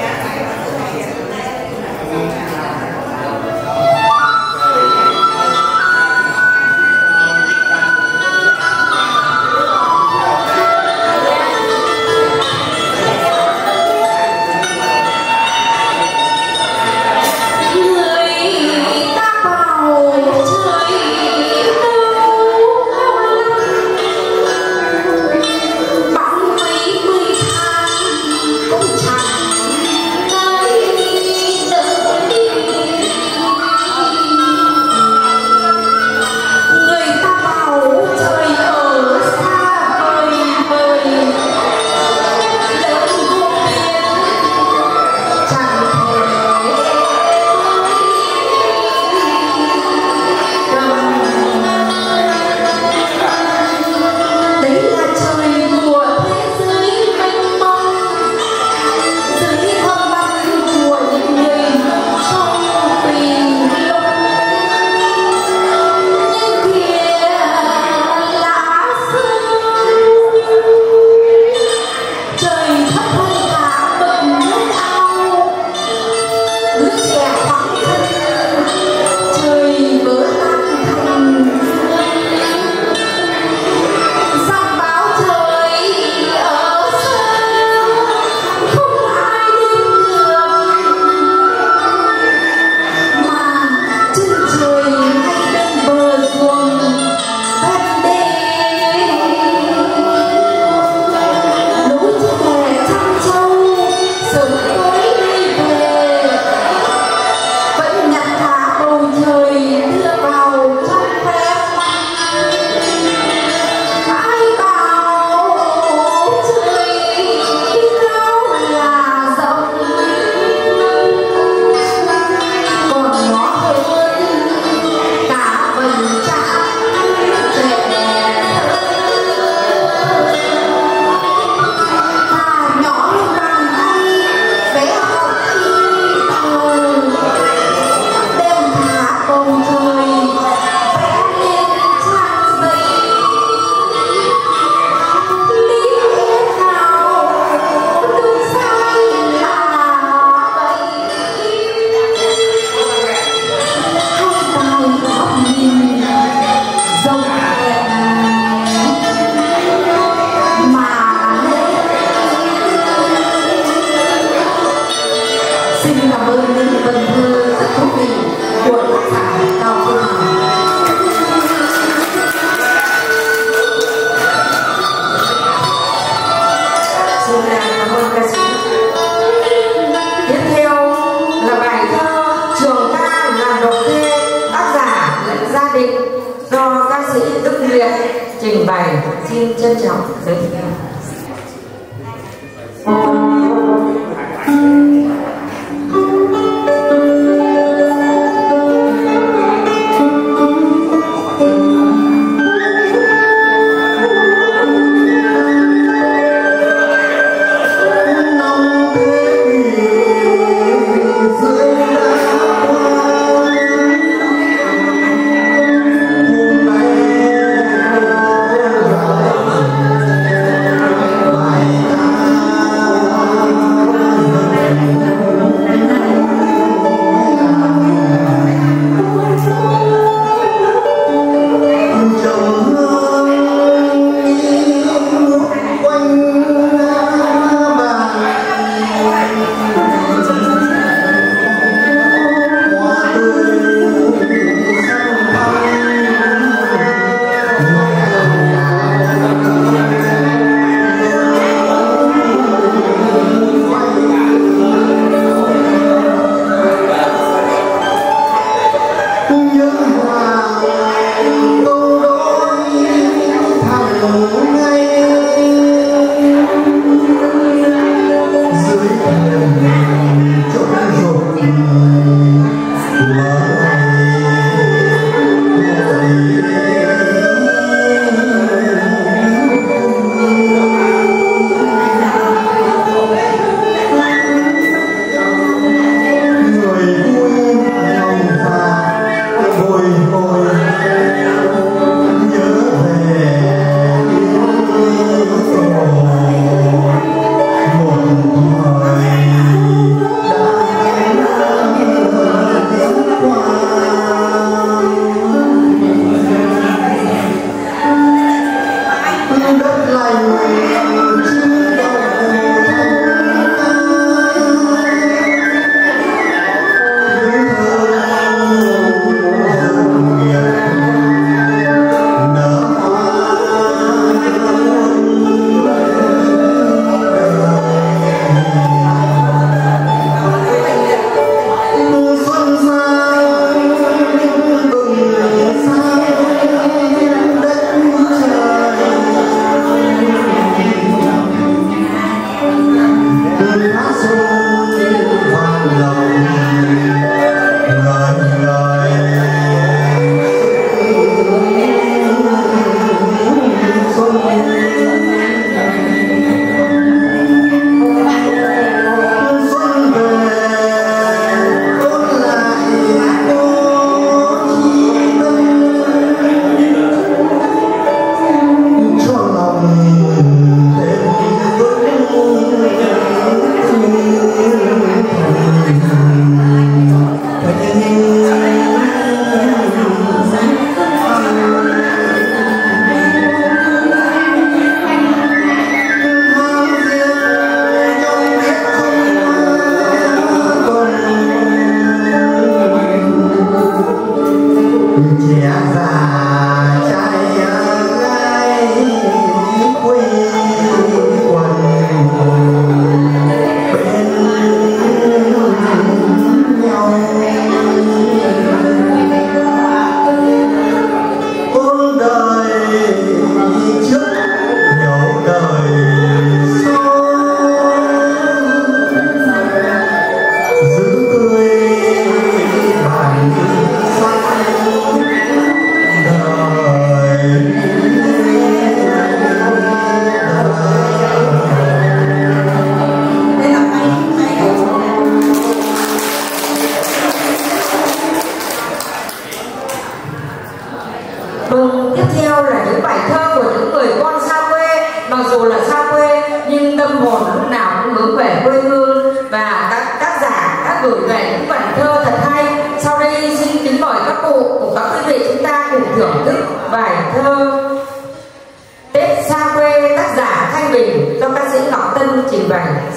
Trình bày. Xin trân trọng giới thiệu. Hãy subscribe cho kênh Ghiền Mì Gõ để không bỏ lỡ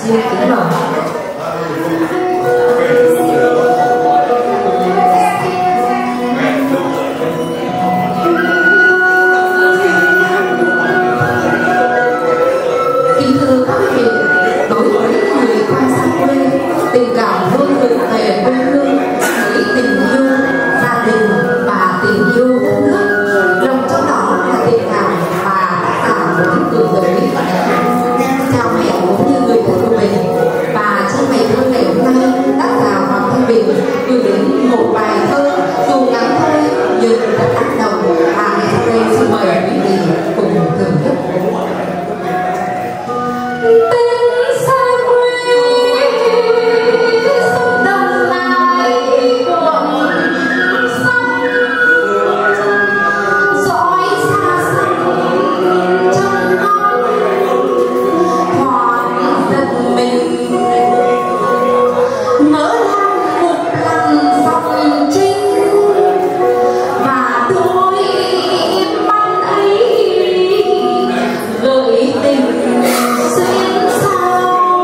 xin kính mời. Kính thưa các vị, đối với người qua xa quê, tình cảm luôn hướng về quê hương với tình yêu gia đình và tình yêu đất nước, lòng trong đó là tình cảm và tác giả muốn gửi tới theo mẹ cũng như người thân của mình. Và trong ngày thơ ngày hôm nay, tác giả Hoàng Thanh Bình gửi đến một bài thơ dù ngắn thôi nhưng rất tác động, và ngày hôm nay xin mời quý vị cùng thưởng thức. Tên xa quê sông Đồng Nai cuộn sông, dõi xa xăm trong ngóng thoáng giật mình, ngỡ đang một lần dòng trinh và đôi mắt ấy gợi tình xuyên sao.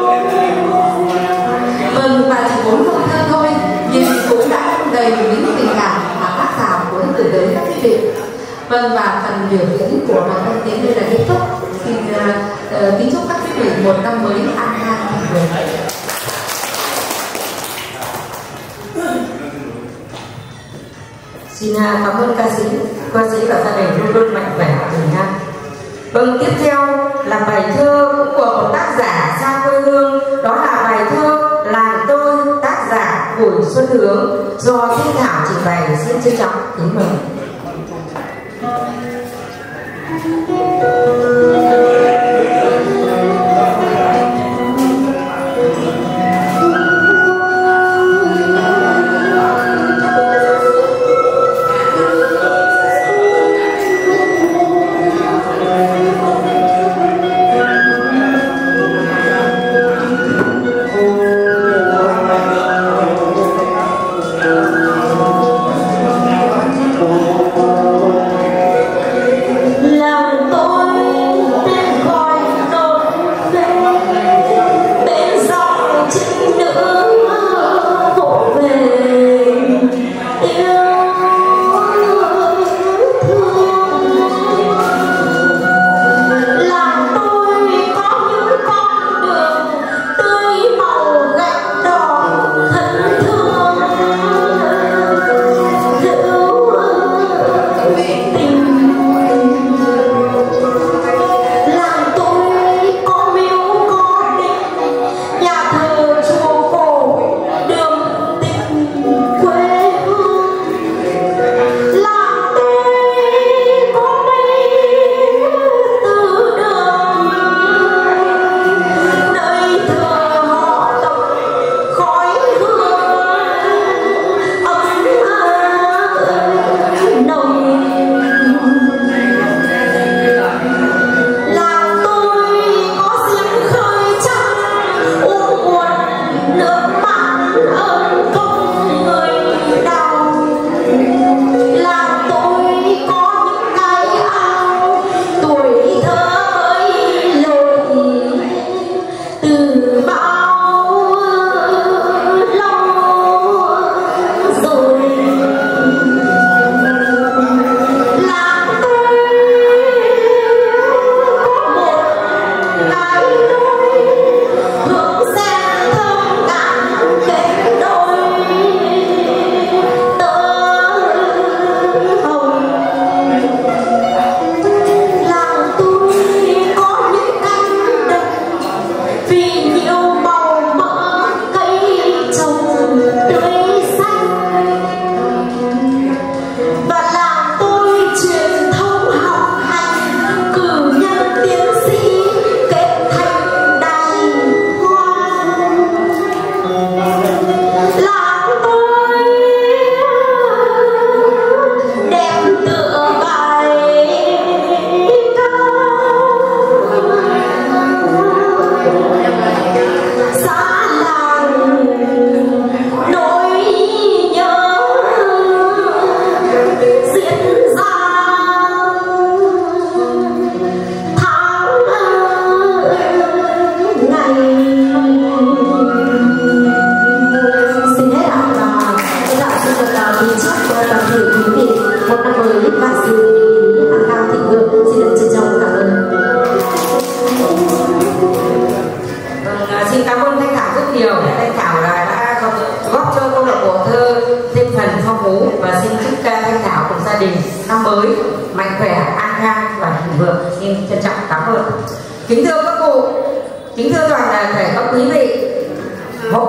Vâng, và chỉ bốn câu thơ thôi nhưng cũng đã đầy những tình cảm mà tác giả muốn gửi tới các quý vị. Vâng, và phần biểu diễn của Hoàng Thanh Tiến đây là kết thúc. Xin uh, kính chúc các quý vị một năm mới an khang thịnh vượng. Xin cảm ơn ca sĩ, ca sĩ và gia đình luôn luôn mạnh khỏe bình an. Vâng, tiếp theo là bài thơ cũng của một tác giả xa quê hương, đó là bài thơ Làng Tôi, tác giả Bùi Xuân Hướng, do Thanh Thảo trình bày. Xin trân trọng kính mời. Thank you. vườn. Xin trân trọng cảm ơn. Kính thưa các cụ, kính thưa toàn thể các quý vị, hội,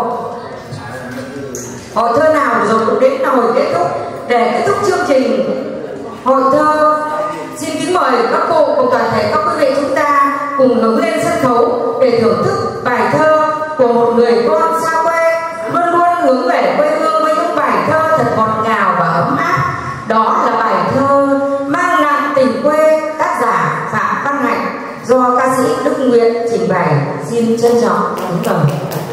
hội thơ nào rồi cũng đến là hồi kết thúc. Để kết thúc chương trình hội thơ, xin kính mời các cụ cùng toàn thể các quý vị chúng ta cùng hướng lên sân khấu để thưởng thức bài thơ của một người con xa quê, luôn luôn hướng về quê hương với những bài thơ thật ngọt ngào và ấm áp. Đó là bài thơ Mang nặng tình quê, tác giả Phạm Văn Hạnh, do ca sĩ Đức Nguyện trình bày. Xin trân trọng kính mời.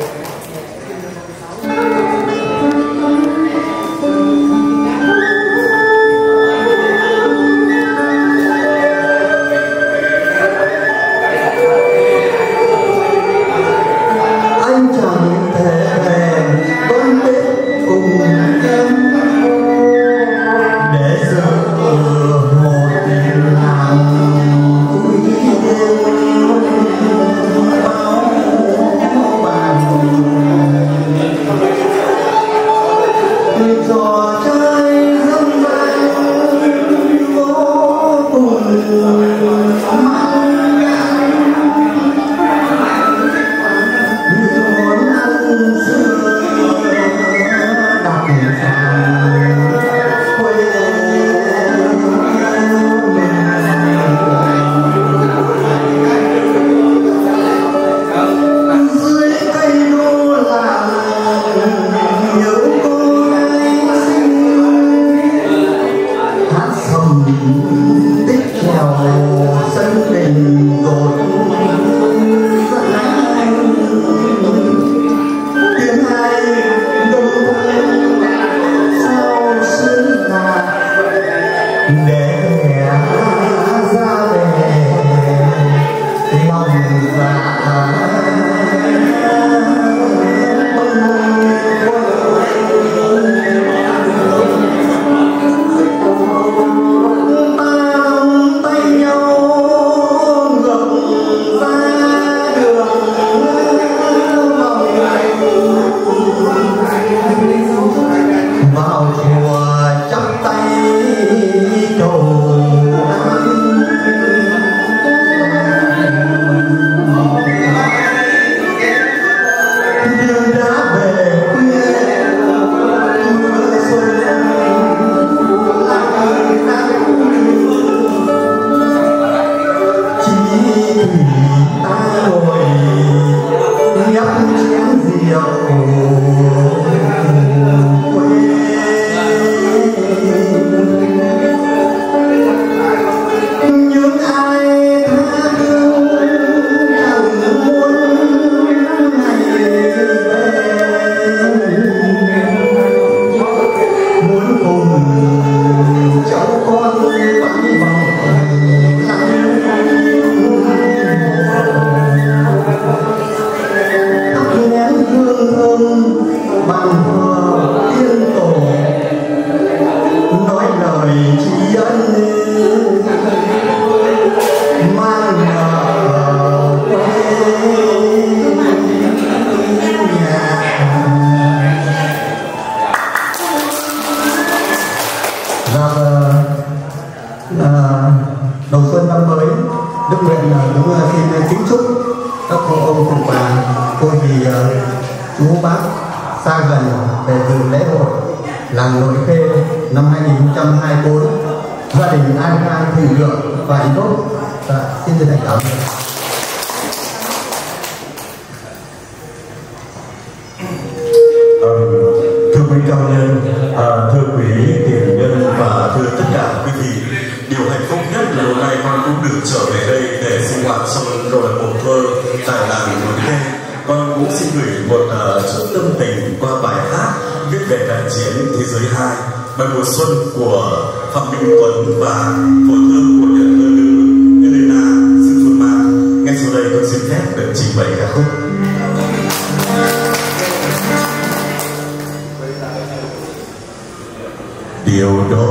Điều đó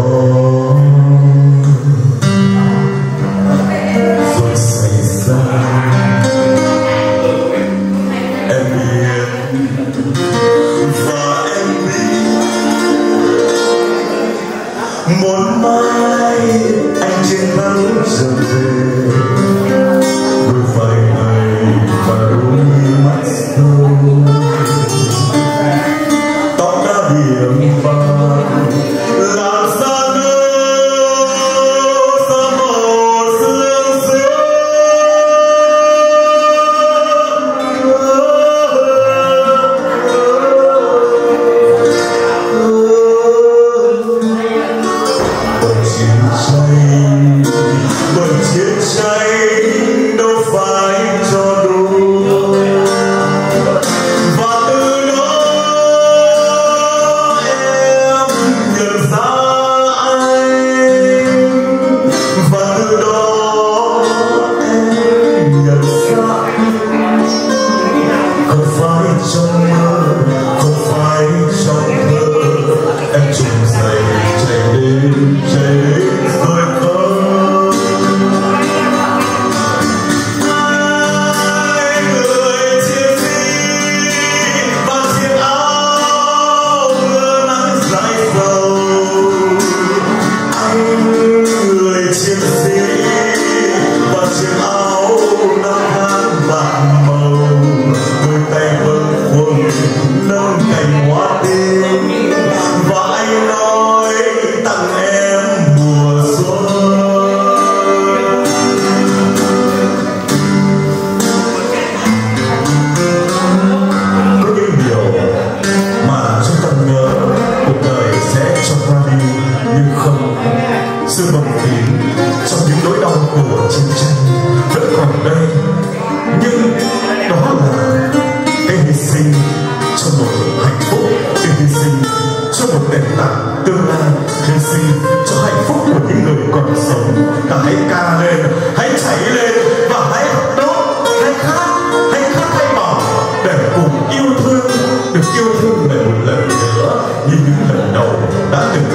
rồi xảy ra, em biết và em biết một mai anh chiến thắng trở về.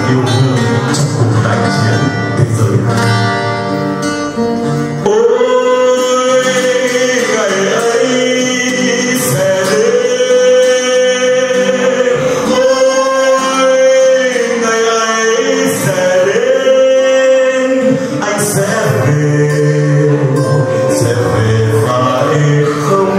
yêu thương trong cuộc đại chiến thế giới này. Ôi ngày ấy sẽ đến, ôi ngày ấy sẽ đến, anh sẽ về, sẽ về phải không?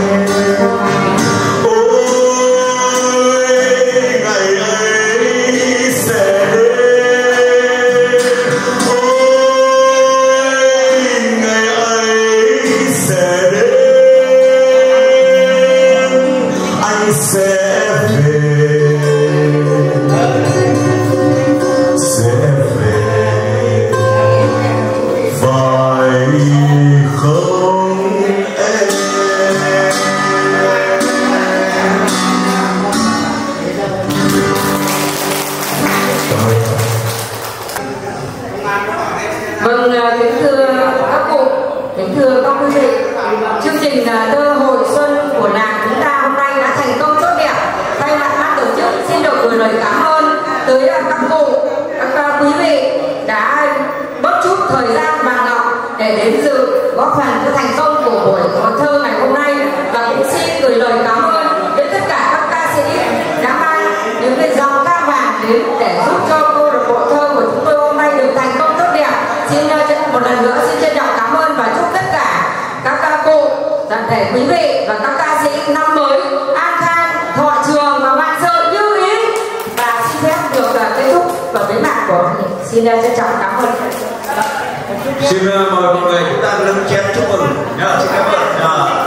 Vâng, kính thưa các cụ, kính thưa các quý vị, chương trình Thơ Hồi Xuân của làng chúng ta hôm nay đã thành công tốt đẹp. Thay mặt ban tổ chức xin được gửi lời cảm ơn tới các cụ, các quý vị đã bớt chút thời gian vàng ngọc để đến dự, góp phần cho thành công của buổi thơ ngày hôm nay. Và cũng xin gửi lời cảm ơn đến tất cả các ca sĩ đã mang những cái dòng ca vàng đến để giúp cho câu lạc bộ thơ của chúng tôi hôm nay được thành công tốt đẹp. Xin một lần nữa xin trân trọng cảm ơn và chúc tất cả các ca cụ, toàn thể quý vị và các ca sĩ năm mới an khang, thọ trường và vạn sự như ý. Và xin phép được kết thúc và bế mạc của xin trân trọng cảm ơn. Xin mời mọi người chúng ta nâng chén chúc mừng. Xin cảm ơn.